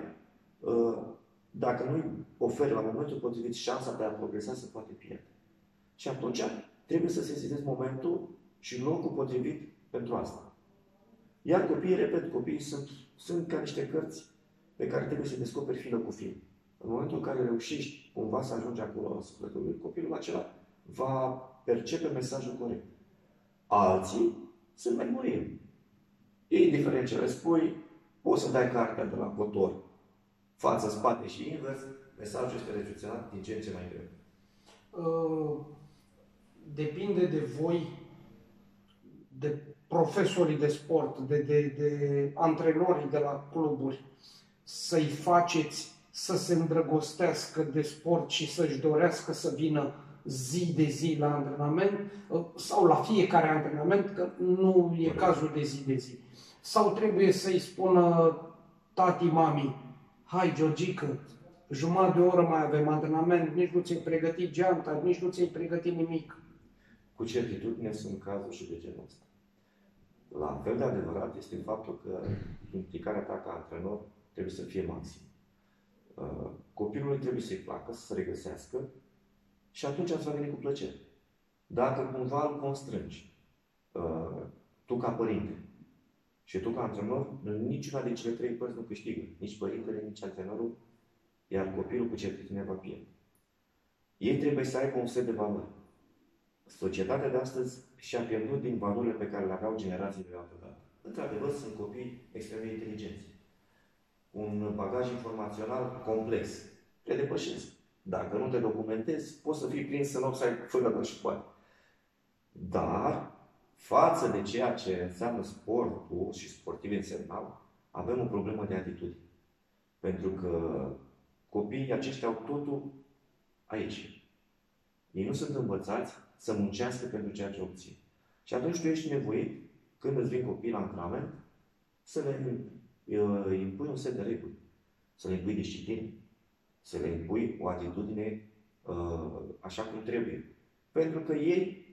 dacă nu-i oferă la momentul potrivit șansa de a progresa, se poate pierde. Și atunci trebuie să sesizezi momentul și locul potrivit pentru asta. Iar copiii, repet, copiii sunt, sunt ca niște cărți pe care trebuie să descoperi filă cu fil. În momentul în care reușești cumva să ajungi acolo la sufletul lui, copilul acela va percepe mesajul corect. Alții sunt mai muriri. Indiferent ce le spui, poți să dai cartea de la motor față, spate și invers, mesajul este recepționat din ce în ce mai greu. Uh, depinde de voi, de profesorii de sport, de, de, de antrenorii de la cluburi, să-i faceți să se îndrăgostească de sport și să-și dorească să vină zi de zi la antrenament sau la fiecare antrenament, că nu e cazul de zi de zi. Sau trebuie să-i spună tati, mami: hai, Georgică, jumătate de oră mai avem antrenament, nici nu ți-ai pregătit geanta, nici nu ți-ai pregătit nimic. Cu certitudine sunt cazuri și de genul ăsta. La fel de adevărat este faptul că implicarea ta ca antrenor trebuie să fie maximă. Copilului trebuie să-i placă, să se regăsească și atunci îți va veni cu plăcere. Dacă cumva îl constrângi, tu ca părinte și tu ca antrenor, niciuna din cele trei părți nu câștigă. Nici părintele, nici antrenorul, iar copilul cu certitudine va pierde. Ei trebuie să aibă un set de valori. Societatea de astăzi și-a pierdut din valorile pe care le aveau generațiile de altă dată. Într-adevăr, sunt copii extrem de inteligenți. Un bagaj informațional complex. Te depășesc. Dacă nu te documentezi, poți să fii prins în offside fără și poate. Dar, față de ceea ce înseamnă sportul și sportiv însemnal, avem o problemă de atitudine. Pentru că copiii aceștia au totul aici. Ei nu sunt învățați să muncească pentru ceea ce obțin. Și atunci tu ești nevoit, când îți vin copiii la antrenament, să le impui un set de reguli, să le impui disciplină, să le impui o atitudine așa cum trebuie. Pentru că ei,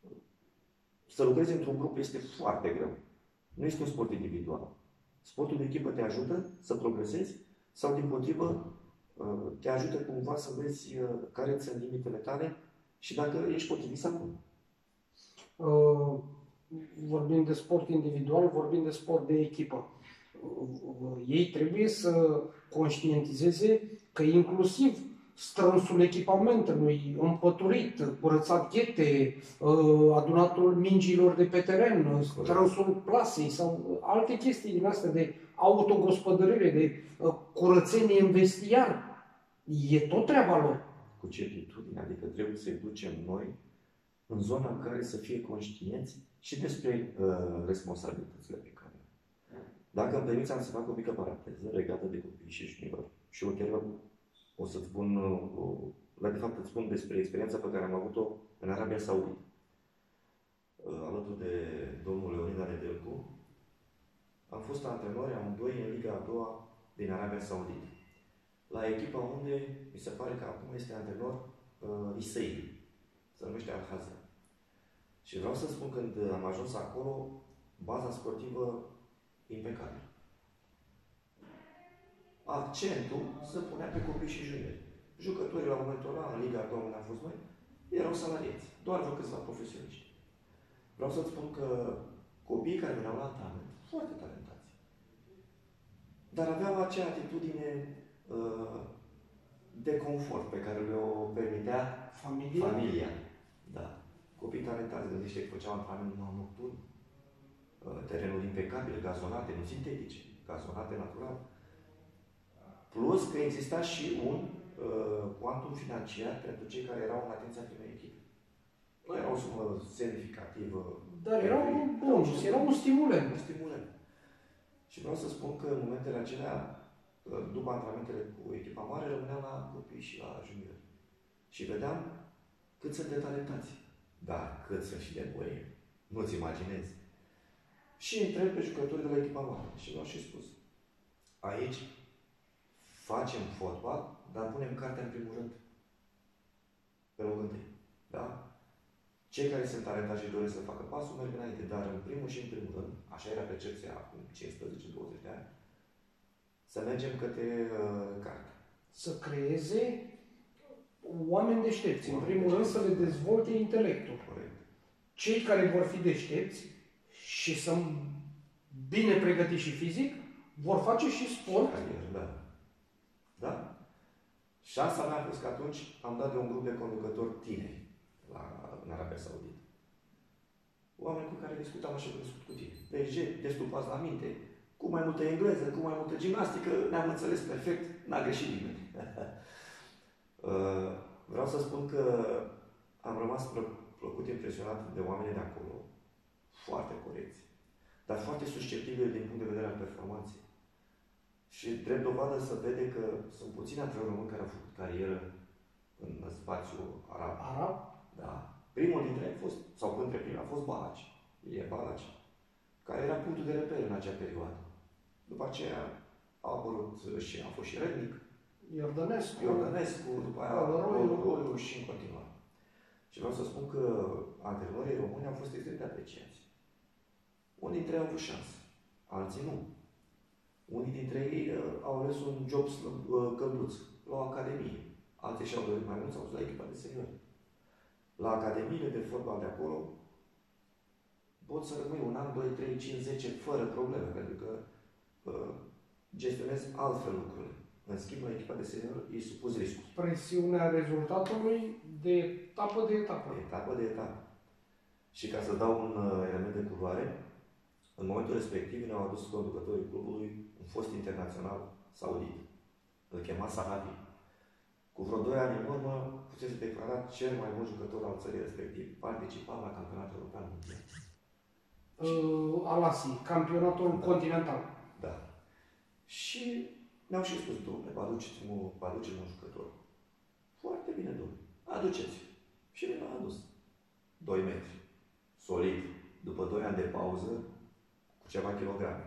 să lucrezi într-un grup este foarte greu. Nu este un sport individual. Sportul de echipă te ajută să progresezi sau, dimpotrivă, te ajută cumva să vezi care sunt limitele tale și dacă ești potrivit sau nu. Uh, vorbim de sport individual, vorbim de sport de echipă. Uh, ei trebuie să conștientizeze că inclusiv strânsul echipamentelui, împăturit, curățat ghete, uh, adunatul mingilor de pe teren, strânsul plasei sau alte chestii din astea de autogospodărire, de uh, curățenie în vestiar, e tot treaba lor. Cu certitudine, adică trebuie să-i ducem noi în zona în care să fie conștienți și despre uh, responsabilitățile pe care. Dacă îmi permiți, am să fac o mică paranteză legată de copii și juniori și ulterior o să-ți spun, uh, de fapt îți spun despre experiența pe care am avut-o în Arabia Saudită. Uh, alături de domnul Leonid Anedelcu, am fost antrenori amândoi în Liga a doua din Arabia Saudită. La echipa unde, mi se pare că acum este antrenor uh, Isei, se numește Al-Hazra. Și vreau să spun, când am ajuns acolo, baza sportivă impecabilă. Accentul se punea pe copii și juniori. Jucătorii la momentul ăla, în Liga a doua unde am fost noi, erau salariați, doar vreo câțiva profesioniști. Vreau să-ți spun că copiii care veneau la antrenament, foarte talentați, dar aveau acea atitudine uh, de confort pe care le-o permitea Familia. familia. Da. Copii talentați, gândește că făceau antrenament nocturn, uh, terenuri impecabile, gazonate, nu sintetice, gazonate natural. Plus că exista și un uh, quantum financiar pentru cei care erau în atenția primei echipe. Nu era o sumă semnificativă. Dar era un bonus, era un stimulant. Un stimulant. Și vreau să spun că în momentele acelea, după antrenamentele cu echipa mare, rămâneam la copii și la juniori. Și vedeam cât sunt de talentați. Dar cât sunt și de buni. Nu-ți imaginezi. Și întreb pe jucătorii de la echipa mare. Și mi-au și spus. Aici facem fotbal, dar punem cartea în primul rând. Pe locul întâi. Da? Cei care sunt talentați și doresc să facă pasul merg înainte, dar în primul și în primul rând, așa era percepția acum cincisprezece douăzeci de ani, să mergem către uh, carte. Să creeze oameni deștepți. Oameni în primul rând să le dezvolte intelectul. Corect. Cei care vor fi deștepți și sunt bine pregătiți și fizic, vor face și sport. Și da. Da? Șansa mea a fost că atunci am dat de un grup de conducători tineri la, în Arabia Saudită. Oameni cu care discutam așa cum discut cu tine. Deci, destupați la minte, cu mai multă engleză, cu mai multă gimnastică, ne-am înțeles perfect, n-a greșit nimeni. Vreau să spun că am rămas plăcut impresionat de oamenii de acolo, foarte corecți, dar foarte susceptibili din punct de vedere al performanței. Și drept dovadă să vede că sunt puțini antrenori români care au făcut carieră în spațiul arab. Arab? Da. Primul dintre ei a fost, sau între primii, a fost Balaci. Ilie Balaci, care era punctul de reper în acea perioadă. După aceea a apărut și a fost și Rednic, Iordănescu, Iordănescu, după aia Roiu și în continuare. Și vreau să spun că antrenorii români au fost extrem de apreciați. Unii dintre ei au avut șansă, alții nu. Unii dintre ei uh, au ales un job uh, călduț, la o academie. Alții și-au dorit mai mult, s-au dus la echipa de seniori. La academiile de fotbal de acolo, poți să rămâi un an, doi, trei, cinci, zece, fără probleme, pentru că uh, gestionezi altfel lucrurile. În schimb, la echipa de senior, e supus riscul. Presiunea rezultatului de etapă de etapă. De etapă de etapă. Și ca să dau un uh, element de culoare, în momentul respectiv ne-au adus conducătorii clubului un fost internațional saudit. Îl chema Sahavi. Cu vreo doi ani în urmă, fusese declarat cel mai bun jucător al țării respectiv. Participa la campionatul european mondial. Uh, Alasi, campionatul da. continental. Da. Și mi-au și spus, domnule, aduceți-mă, aduceți-mă un jucător. Foarte bine, domnule. Aduceți. Și mi l-a adus. Doi metri. Solid. După doi ani de pauză, cu ceva kilograme.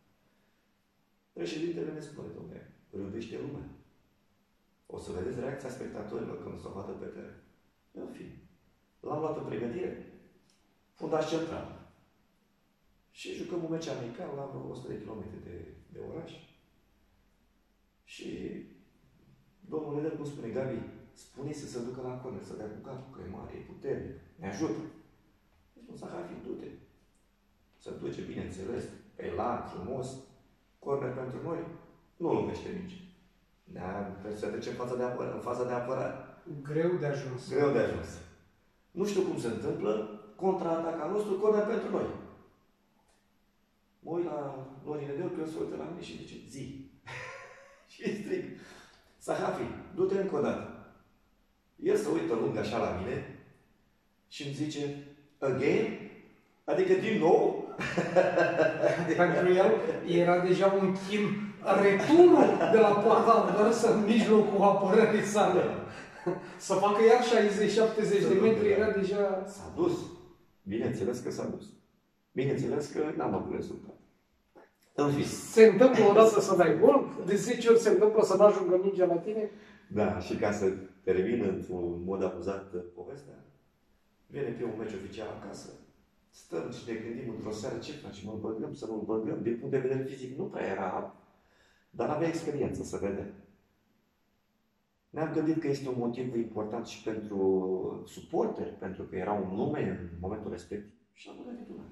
Președintele ne spune, domnule, îl iubește lumea. O să vedeți reacția spectatorilor când o să o vadă pe teren. În fine. L-am luat în pregătire. Fundaș central. Și jucăm un meci amical la vreo o sută de kilometri de, de oraș. Și domnul Nedel cum spune, Gabi, spune să se ducă la corner, să dea cu capul, că e mare, e puternic, ne ajută. Îi spun, Sahafi, du-te. Să duce, bineînțeles, elan, frumos, corner pentru noi, nu lovește nici. Să trecem fața de apărare, în faza de apărare. Greu de ajuns. Greu de ajuns. Nu știu cum se întâmplă, contraataca nostru, corner pentru noi. Mă uit la Lorin Nedel, că el se uită la mine și zice, zi. Și strig, Sahafi, du-te încă o dată. El se uită lung așa la mine și îmi zice, again, Adică din nou? Pentru el era deja un chin returul de la poarta adversă în mijlocul apărării sale. Să facă iar șaizeci șaptezeci de metri era deja... S-a dus. Bineînțeles că s-a dus. Bineînțeles că n-am avut rezultat. În fine. Se întâmplă odată să dai gol, de zece ori se întâmplă să n-ajungă mingea la tine. Da, și ca să termin într-un mod amuzat povestea, vine pe un meci oficial acasă, stăm și ne gândim într-o seară ce facem, îl băgăm, să nu-l băgăm. Din punct de vedere fizic nu prea era, dar avea experiență, să vedem. Ne-am gândit că este un motiv important și pentru suporteri, pentru că era un nume în momentul respectiv. Și am dat titular.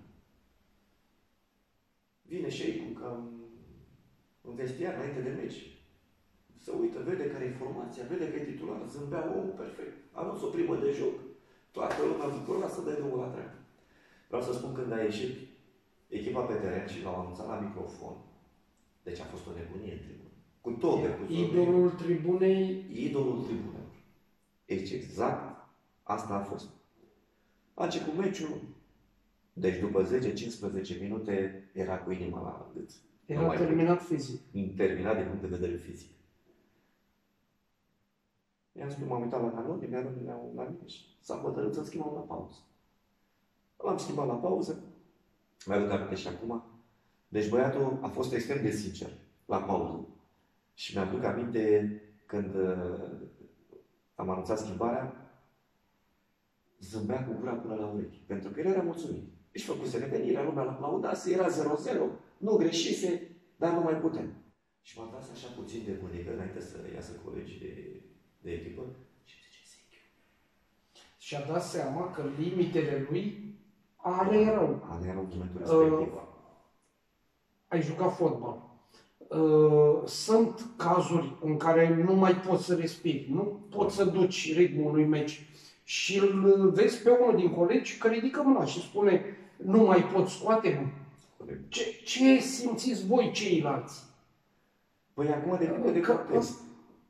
Vine șeicul ca în, în vestiar înainte de meci. Se uită, vede care e informația, vede că e titular, zâmbea omul perfect. Anunț o primă de joc. Toată lumea bucuroasă să dea drumul la treabă. Vreau să spun, când a ieșit echipa pe teren și l-au anunțat la microfon, deci a fost o nebunie în tribună. Cu toate, cu toate. Idolul tribunei. Idolul tribunelor. Deci exact asta a fost. A început meciul, deci după zece cincisprezece minute era cu inima la gât. Era terminat fizic. Terminat din punct de vedere fizic. I-am spus, m-am uitat la canoni, mi-a rămas la mine și s-a hotărât să schimbăm la pauză. L-am schimbat la pauză, mi-aduc aminte și acum. Deci băiatul a fost extrem de sincer la pauză. Și mi-aduc aminte când uh, am anunțat schimbarea, zâmbea cu gura până la urechi, pentru că el era mulțumit. Își făcuse revenirea, lumea l-aplaudase, era zero zero, nu greșise, dar nu mai putem. Și m-a tras așa puțin de mânică înainte să iasă colegii de, de echipă și zice, Sechiu. Și-a dat seama că limitele lui ale erau. Ale erau în momentul respectiv. Uh, ai jucat fotbal. Uh, sunt cazuri în care nu mai poți să respiri, nu poți să duci ritmul unui meci. Și îl vezi pe unul din colegi că ridică mâna și spune, nu mai pot scoate-mă. Ce, ce simțiți voi ceilalți? Păi acum depinde de context.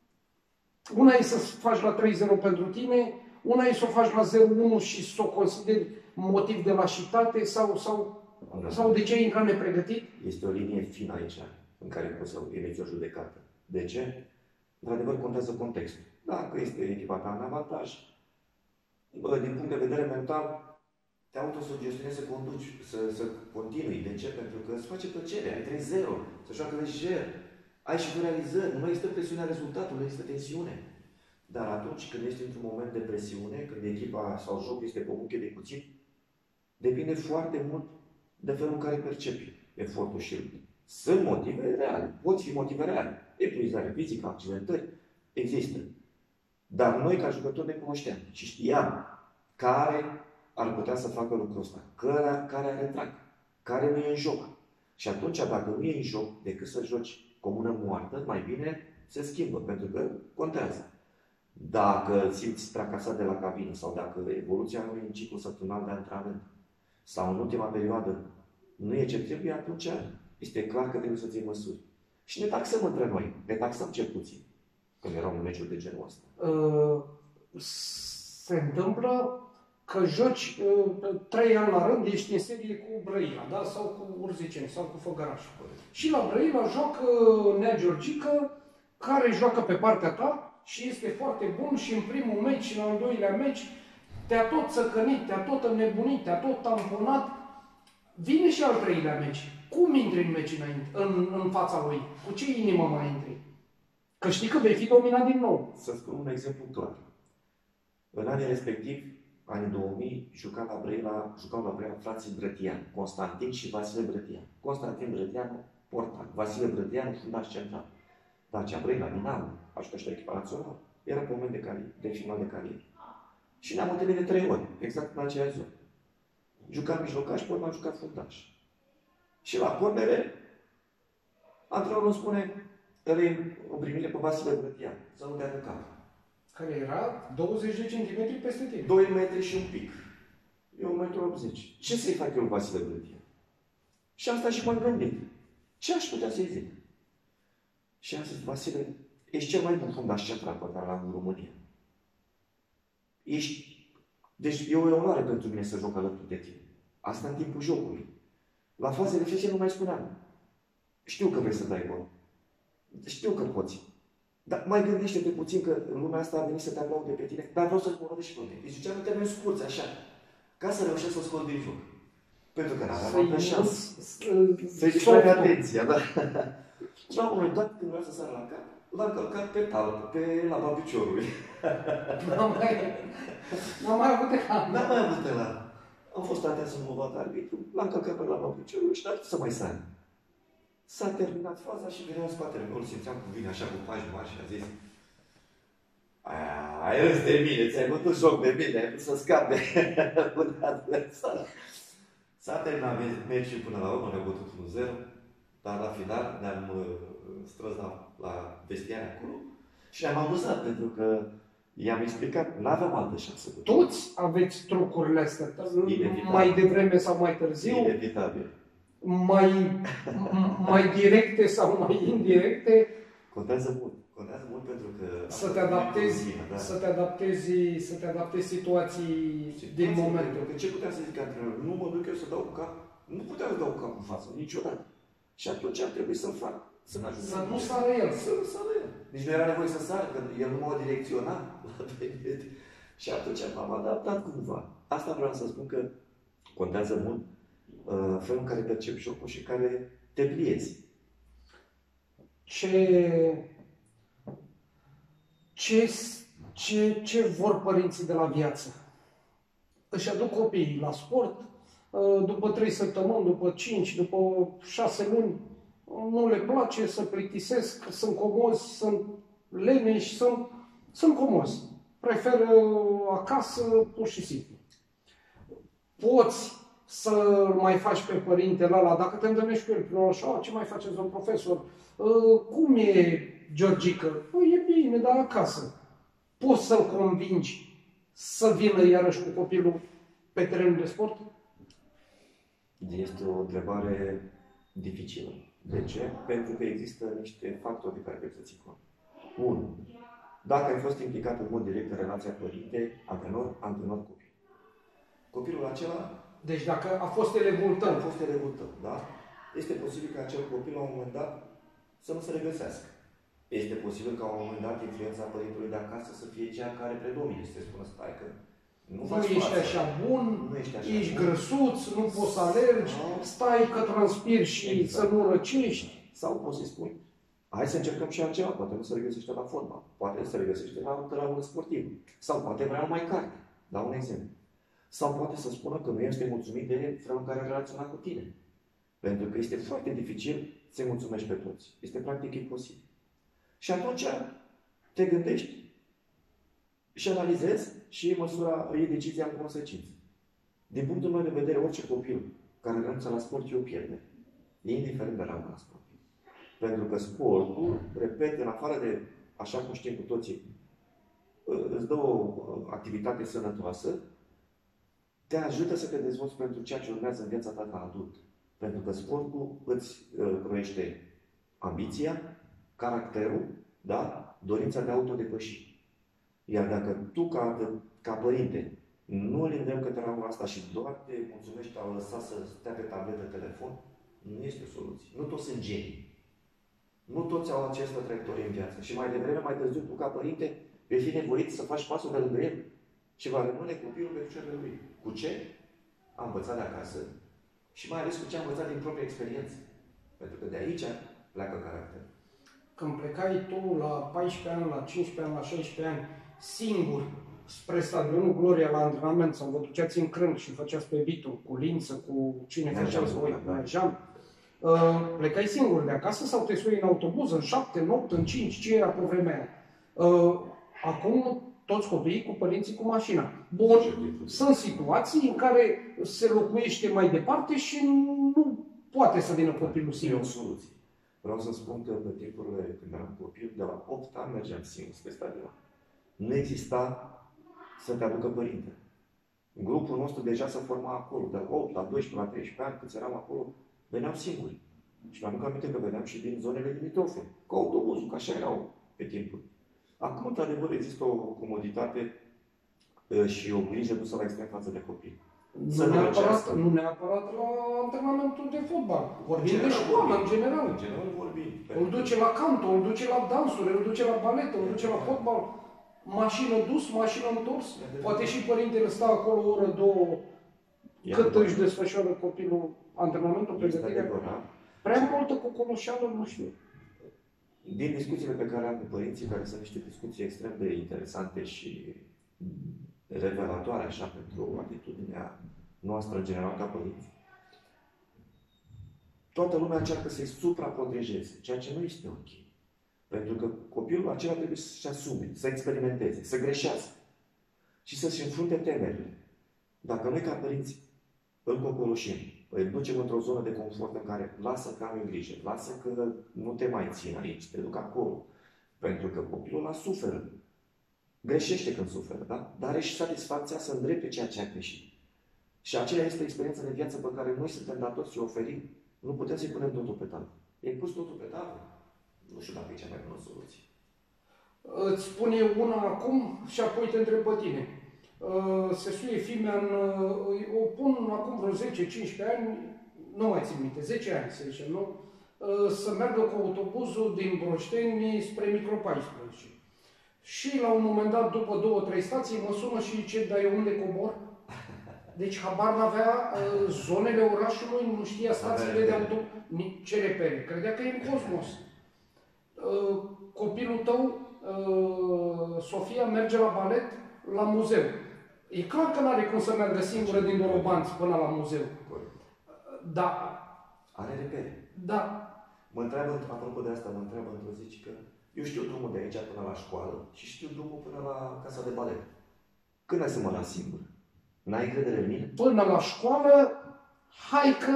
Una e să faci la trei zero pentru tine, una e să o faci la zero unu și să o consideri motiv de lașitate sau, sau, sau de ce intra nepregătit? Este o linie fină aici în care poți să emiți o judecată. De ce? Într-adevăr, contează contextul. Dacă este echipa ta în avantaj, bă, din punct de vedere mental, te autosugestionezi să conduci, să, să continui. De ce? Pentru că îți face plăcere, ai trei zero, să joacă lejer, ai și tu realizări, nu mai există presiunea rezultatului, există tensiune. Dar atunci când ești într-un moment de presiune, când echipa sau jocul este pe o muche de cuțit, depinde foarte mult de felul în care percepi efortul și sunt motive reale, pot fi motive reale. Epuizare fizică, accidentări, există. Dar noi, ca jucători, ne cunoșteam și știam care ar putea să facă lucrul ăsta, care, care are trag, care nu e în joc. Și atunci, dacă nu e în joc, decât să joci comună moartă, mai bine se schimbă, pentru că contează. Dacă îl simți tracasat de la cabină sau dacă evoluția nu e în ciclu săptămânal de antrenament sau în ultima perioadă nu e ce trebuie, atunci este clar că trebuie să-ți iei măsuri. Și ne taxăm între noi, ne taxăm cel puțin, când erau în meciuri de genul ăsta. Uh, se întâmplă că joci uh, trei ani la rând, ești în serie cu Brăila, da? Sau cu Urziceni, sau cu Făgăraș. Și la Brăila joacă Nea Georgică, care joacă pe partea ta și este foarte bun și în primul meci și în al doilea meci te-a tot țăcănit, te-a tot înnebunit, te-a tot tamponat. Vine și al treilea meci. Cum intri în meci înainte, în, în fața lui? Cu ce inimă mai intri? Că știi că vei fi dominat din nou. Să spun un exemplu clar. În anii respectivi, anii două mii, jucau la Brăila, jucau la Brăila frații Brătian, Constantin și Vasile Brătian. Constantin Brătian, portar. Vasile Brătian, fundaș central. Dacia Brăila, Dinamo, a jucat și la echipa națională. Era pe moment de, cari- de final de carieră. Și ne-am întâlnit de trei ori, exact în aceea zi. Jucam mijlocaș, pe urmă am jucat fundaș. Și la cornere, antrenorul îmi spune, îl o primire pe Vasile Brătian, să nu dea de cap. Care era douăzeci de centimetri peste tine. doi metri și un pic. Eu un metru optzeci. Ce să-i fac eu Vasile Brătian? Și asta și m-am gândit. Ce aș putea să-i zic? Și am zis, Vasile, ești cel mai bun fundaș central pe care l-am în România. Ești... Deci e o onoare pentru mine să joc alături de tine. Asta în timpul jocului. La fazele F C nu mai spuneam. Știu că vrei să dai gol. Știu că poți. Dar mai gândește-te puțin că în lumea asta a venit să te aplaude pe tine, dar vreau să-ți mă și pe mine. Îi ziceam în termeni scurți, așa, ca să reușesc să scot din joc. Pentru că n-aveam altă șansă. Să-i distragi atenția, da. Și la un moment dat, când vreau să sar la cap, l-am călcat pe talpă, pe laba piciorului. N-am mai, n-am mai avut de cap. N-am mai avut de la. Am fost atent să mă vadă arbitru, l-am călcat pe laba piciorului și n-am să mai sari. S-a terminat faza și veneam în spatele meu, îl simțeam cum vine așa cu pași mari și a zis: ai râs de mine, ți-ai bătut joc de mine, ai vrut să scapi de un adversar. S-a terminat meciul până la urmă, ne-au bătut unu zero, dar la final ne-am strâns la, la vestiare acolo și ne-am amuzat pentru că i-am explicat, n-aveam altă șansă. Toți aveți trucurile astea, Inevitabil. Mai devreme sau mai târziu. Inevitabil. Mai, mai directe sau mai indirecte. Contează mult. Contează mult pentru că să te adaptezi, zi, da. să te adaptezi, să te adaptezi situații situații din moment. Pentru că ce puteam să zic antrenorul? Nu mă duc eu să dau cu cap. Nu puteam să dau cu cap în față, niciodată. Și atunci ar trebui să-l fac. Să, să nu sară el. Să nu sară el. Nici nu era nevoie să sară, că el nu m-a direcționat. Și atunci m-am adaptat cumva. Asta vreau să spun că contează mult uh, felul în care percepi jocul și care te pliezi. Ce, ce, ce, ce vor părinții de la viață? Își aduc copiii la sport, după trei săptămâni, după cinci, după șase luni, nu le place, să plictisesc, sunt comozi, sunt leneși, sunt, sunt comozi. Preferă acasă, pur și simplu. Poți să mai faci pe părintele ăla, dacă te întâlnești cu el prin așa, ce mai faceți, domn profesor? Cum e Georgica? Păi e bine, dar acasă. Poți să-l convingi să vină iarăși cu copilul pe terenul de sport? Este o întrebare dificilă. De ce? Pentru că există niște factori de care trebuie să ții cont. Unu. Dacă ai fost implicat în mod direct în relația părinte-antrenor, antrenor-copil. Copilul acela... Deci dacă a fost elevul tău. A fost elevul tău, da? Este posibil ca acel copil la un moment dat să nu se regăsească. Este posibil ca la un moment dat influența părintelui de acasă să fie cea care predomine, să te spună, stai că nu, nu ești față. așa bun, nu ești, așa ești bun. grăsuț, nu poți să alergi, no. stai că transpiri și exact. Să nu răcești. Sau poți să-i spui, hai să încercăm și altceva, poate nu se regăsește la fotbal, poate se regăsește la un sportiv, sau poate vrea numai carte, dau un exemplu. Sau poate să spună că nu este mulțumit de felul în care a relaționat cu tine. Pentru că este foarte dificil să-i mulțumești pe toți. Este practic imposibil. Și atunci te gândești și analizezi și măsura, iei decizia în consecință. Din punctul meu de vedere, orice copil care renunță la sport e o pierdere. Indiferent de rangul la sport. Pentru că sportul, repet, în afară de, așa cum știm cu toții, îți dă o activitate sănătoasă, te ajută să te dezvolți pentru ceea ce urmează în viața ta ca adult. Pentru că sportul îți croiește ambiția, caracterul, da? Dorința de autodepăși. Iar dacă tu, ca, ca părinte, nu îl îndemn către ramura asta și doar te mulțumești a lăsa să stea pe tabletă, telefon, nu este o soluție. Nu toți sunt genii. Nu toți au această traiectorie în viață. Și mai devreme, mai târziu, tu, ca părinte, vei fi nevoit să faci pasul de lângă el. Și va rămâne copilul pe picioarele lui. Cu ce? A învățat de acasă și mai ales cu ce a învățat din propria experiență. Pentru că de aici pleacă caracterul. Când plecai tu la paisprezece ani, la cincisprezece ani, la șaisprezece ani, singur, spre stadionul Gloria la antrenament, sau vă duceați în crâng și făceați pe bitul, cu Lință, cu cine făceați voi, cu Nejan, uh, plecai singur de acasă sau te sui în autobuz, în șapte, în opt, în cinci, ce era pe vremea aia? Uh, acum, toți copiii cu părinții cu mașina. Bun, sunt situații în care se locuiește mai departe și nu poate să vină copilul singur. E o soluție. Vreau să spun că pe timpurile când eram copil, de la opt ani mergeam singur spre stadion. Nu exista să te aducă părinte. Grupul nostru deja se forma acolo, de la opt, la doisprezece, la treisprezece ani, câți eram acolo, veneam singuri. Și mi-aduc aminte că veneam și din zonele limitrofe, cu autobuzul, că așa erau pe timpul. Acum, într-adevăr, există o comoditate și o grijă dusă la extrem față de copii. Să Nu nu neapărat, răcească. nu neapărat la antrenamentul de fotbal. Vorbim de general școală, vorbim. în general. În general vorbim. Îl duce la canto, îl duce la dansuri, îl duce la balet, îl duce la fotbal. Mașină dus, mașină întors. Poate și părintele stă acolo o oră, două, E cât adevărat. își desfășoară copilul antrenamentul, Este pregătirea. adevărat. Prea multă coconoșeală, nu știu. Din discuțiile pe care am cu părinții, care sunt niște discuții extrem de interesante și revelatoare așa pentru atitudinea noastră în general ca părinți, toată lumea încearcă să-i supraprotejeze, ceea ce nu este ok. Pentru că copilul acela trebuie să-și asume, să experimenteze, să greșească și să-și înfrunte temerile. Dacă noi ca părinți îl cocoloșim, îl ducem într-o zonă de confort în care lasă că am eu grijă, lasă că nu te mai țin aici, te duc acolo. Pentru că copilul ăla suferă. Greșește când suferă, da? Dar are și satisfacția să îndrepte ceea ce a greșit. Și aceea este o experiență de viață pe care noi suntem datori să o oferim. Nu putem să-i punem totul pe tavă. E pus totul pe tavă. Nu știu dacă e cea mai bună soluție. Îți spun eu una acum și apoi te întreb pe tine. Se suie fimea în... O pun acum vreo zece cincisprezece ani, nu mai țin minte, zece ani să zicem, nu? Să meargă cu autobuzul din Broșteni spre Micro paisprezece. Și la un moment dat, după două, trei stații, mă sună și zice, dar eu unde cobor? Deci habar n-avea uh, zonele orașului, nu știa stațiile de autobuz, ce repere. Credea că e în cosmos. Uh, copilul tău, uh, Sofia, merge la balet, la muzeu. E clar că n-are cum să meargă singură din Dorobanți până la muzeu. Da. Are repere. Da. Mă întreabă, apropo de asta, mă întreabă într-o zi că eu știu drumul de aici până la școală și știu drumul până la casa de balet. Când ai să mă las singur? N-ai încredere în mine? Până la școală, hai că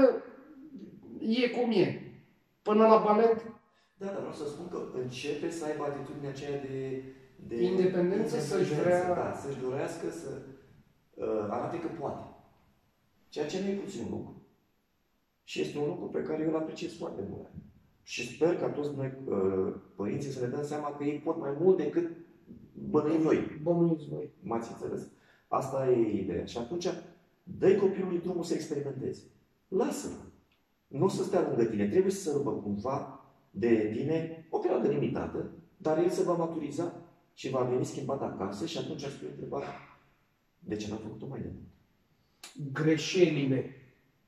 e cum e. Până la balet, Da, dar vreau să spun că începe să aibă atitudinea aceea de... de independență, să-și vrea... Da, să-și dorească să uh, arate că poate. Ceea ce nu e puțin lucru. Și este un lucru pe care eu îl apreciez foarte mult. Și sper ca toți noi, uh, părinții, să ne dăm seama că ei pot mai mult decât bănuim noi. Bănuiți voi. M-ați înțeles? Asta e ideea. Și atunci, dă-i copilului drumul să experimenteze. Lasă-l. Nu o să stea lângă tine. Trebuie să se rupă cumva de tine o perioadă limitată, dar el se va maturiza și va veni schimbat acasă și atunci îți pune întrebarea: de ce n-am făcut-o mai de mult? Greșelile.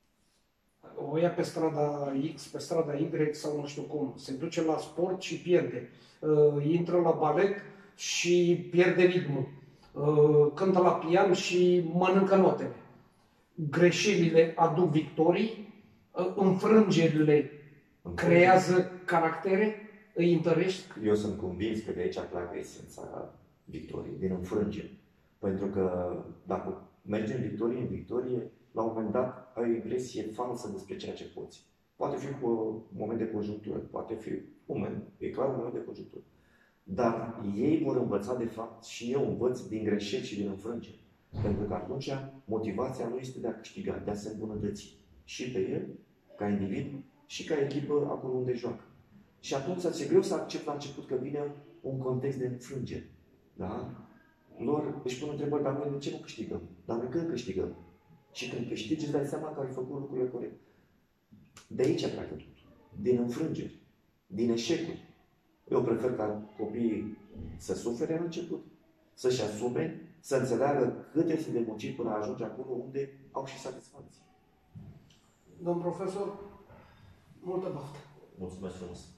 O ia pe strada X, pe strada Y sau nu știu cum. Se duce la sport și pierde. Uh, intră la balet și pierde ritmul. Uh, cântă la pian și mănâncă notele. Greșelile aduc victorii, uh, înfrângerile creează caractere, îi întăresc. Eu sunt convins că de aici pleacă esența victoriei, din înfrângere. Pentru că dacă mergi în victorie, în victorie, la un moment dat ai o impresie falsă despre ceea ce poți. Poate fi cu un moment de conjunctură, poate fi un moment, e clar un moment de conjunctură. Dar ei vor învăța, de fapt, și eu învăț din greșeli și din înfrângeri. Pentru că atunci motivația nu este de a câștiga, de a se îmbunătăți. Și pe el, ca individ, și ca echipă acolo unde joacă. Și atunci ți-e greu să accept la început că vine un context de înfrângere. Da? Lor își pun întrebări, dar noi de ce nu câștigăm? Dar noi când câștigăm? Și când câștigi, îți dai seama că ai făcut lucrurile corecte. De aici pleacă totul. Din înfrângeri, din eșecuri. Eu prefer ca copiii să sufere în început, să-și asume, să înțeleagă cât este de muncit până ajunge acolo unde au și satisfacție. Domn profesor, multă baftă! Mulțumesc frumos!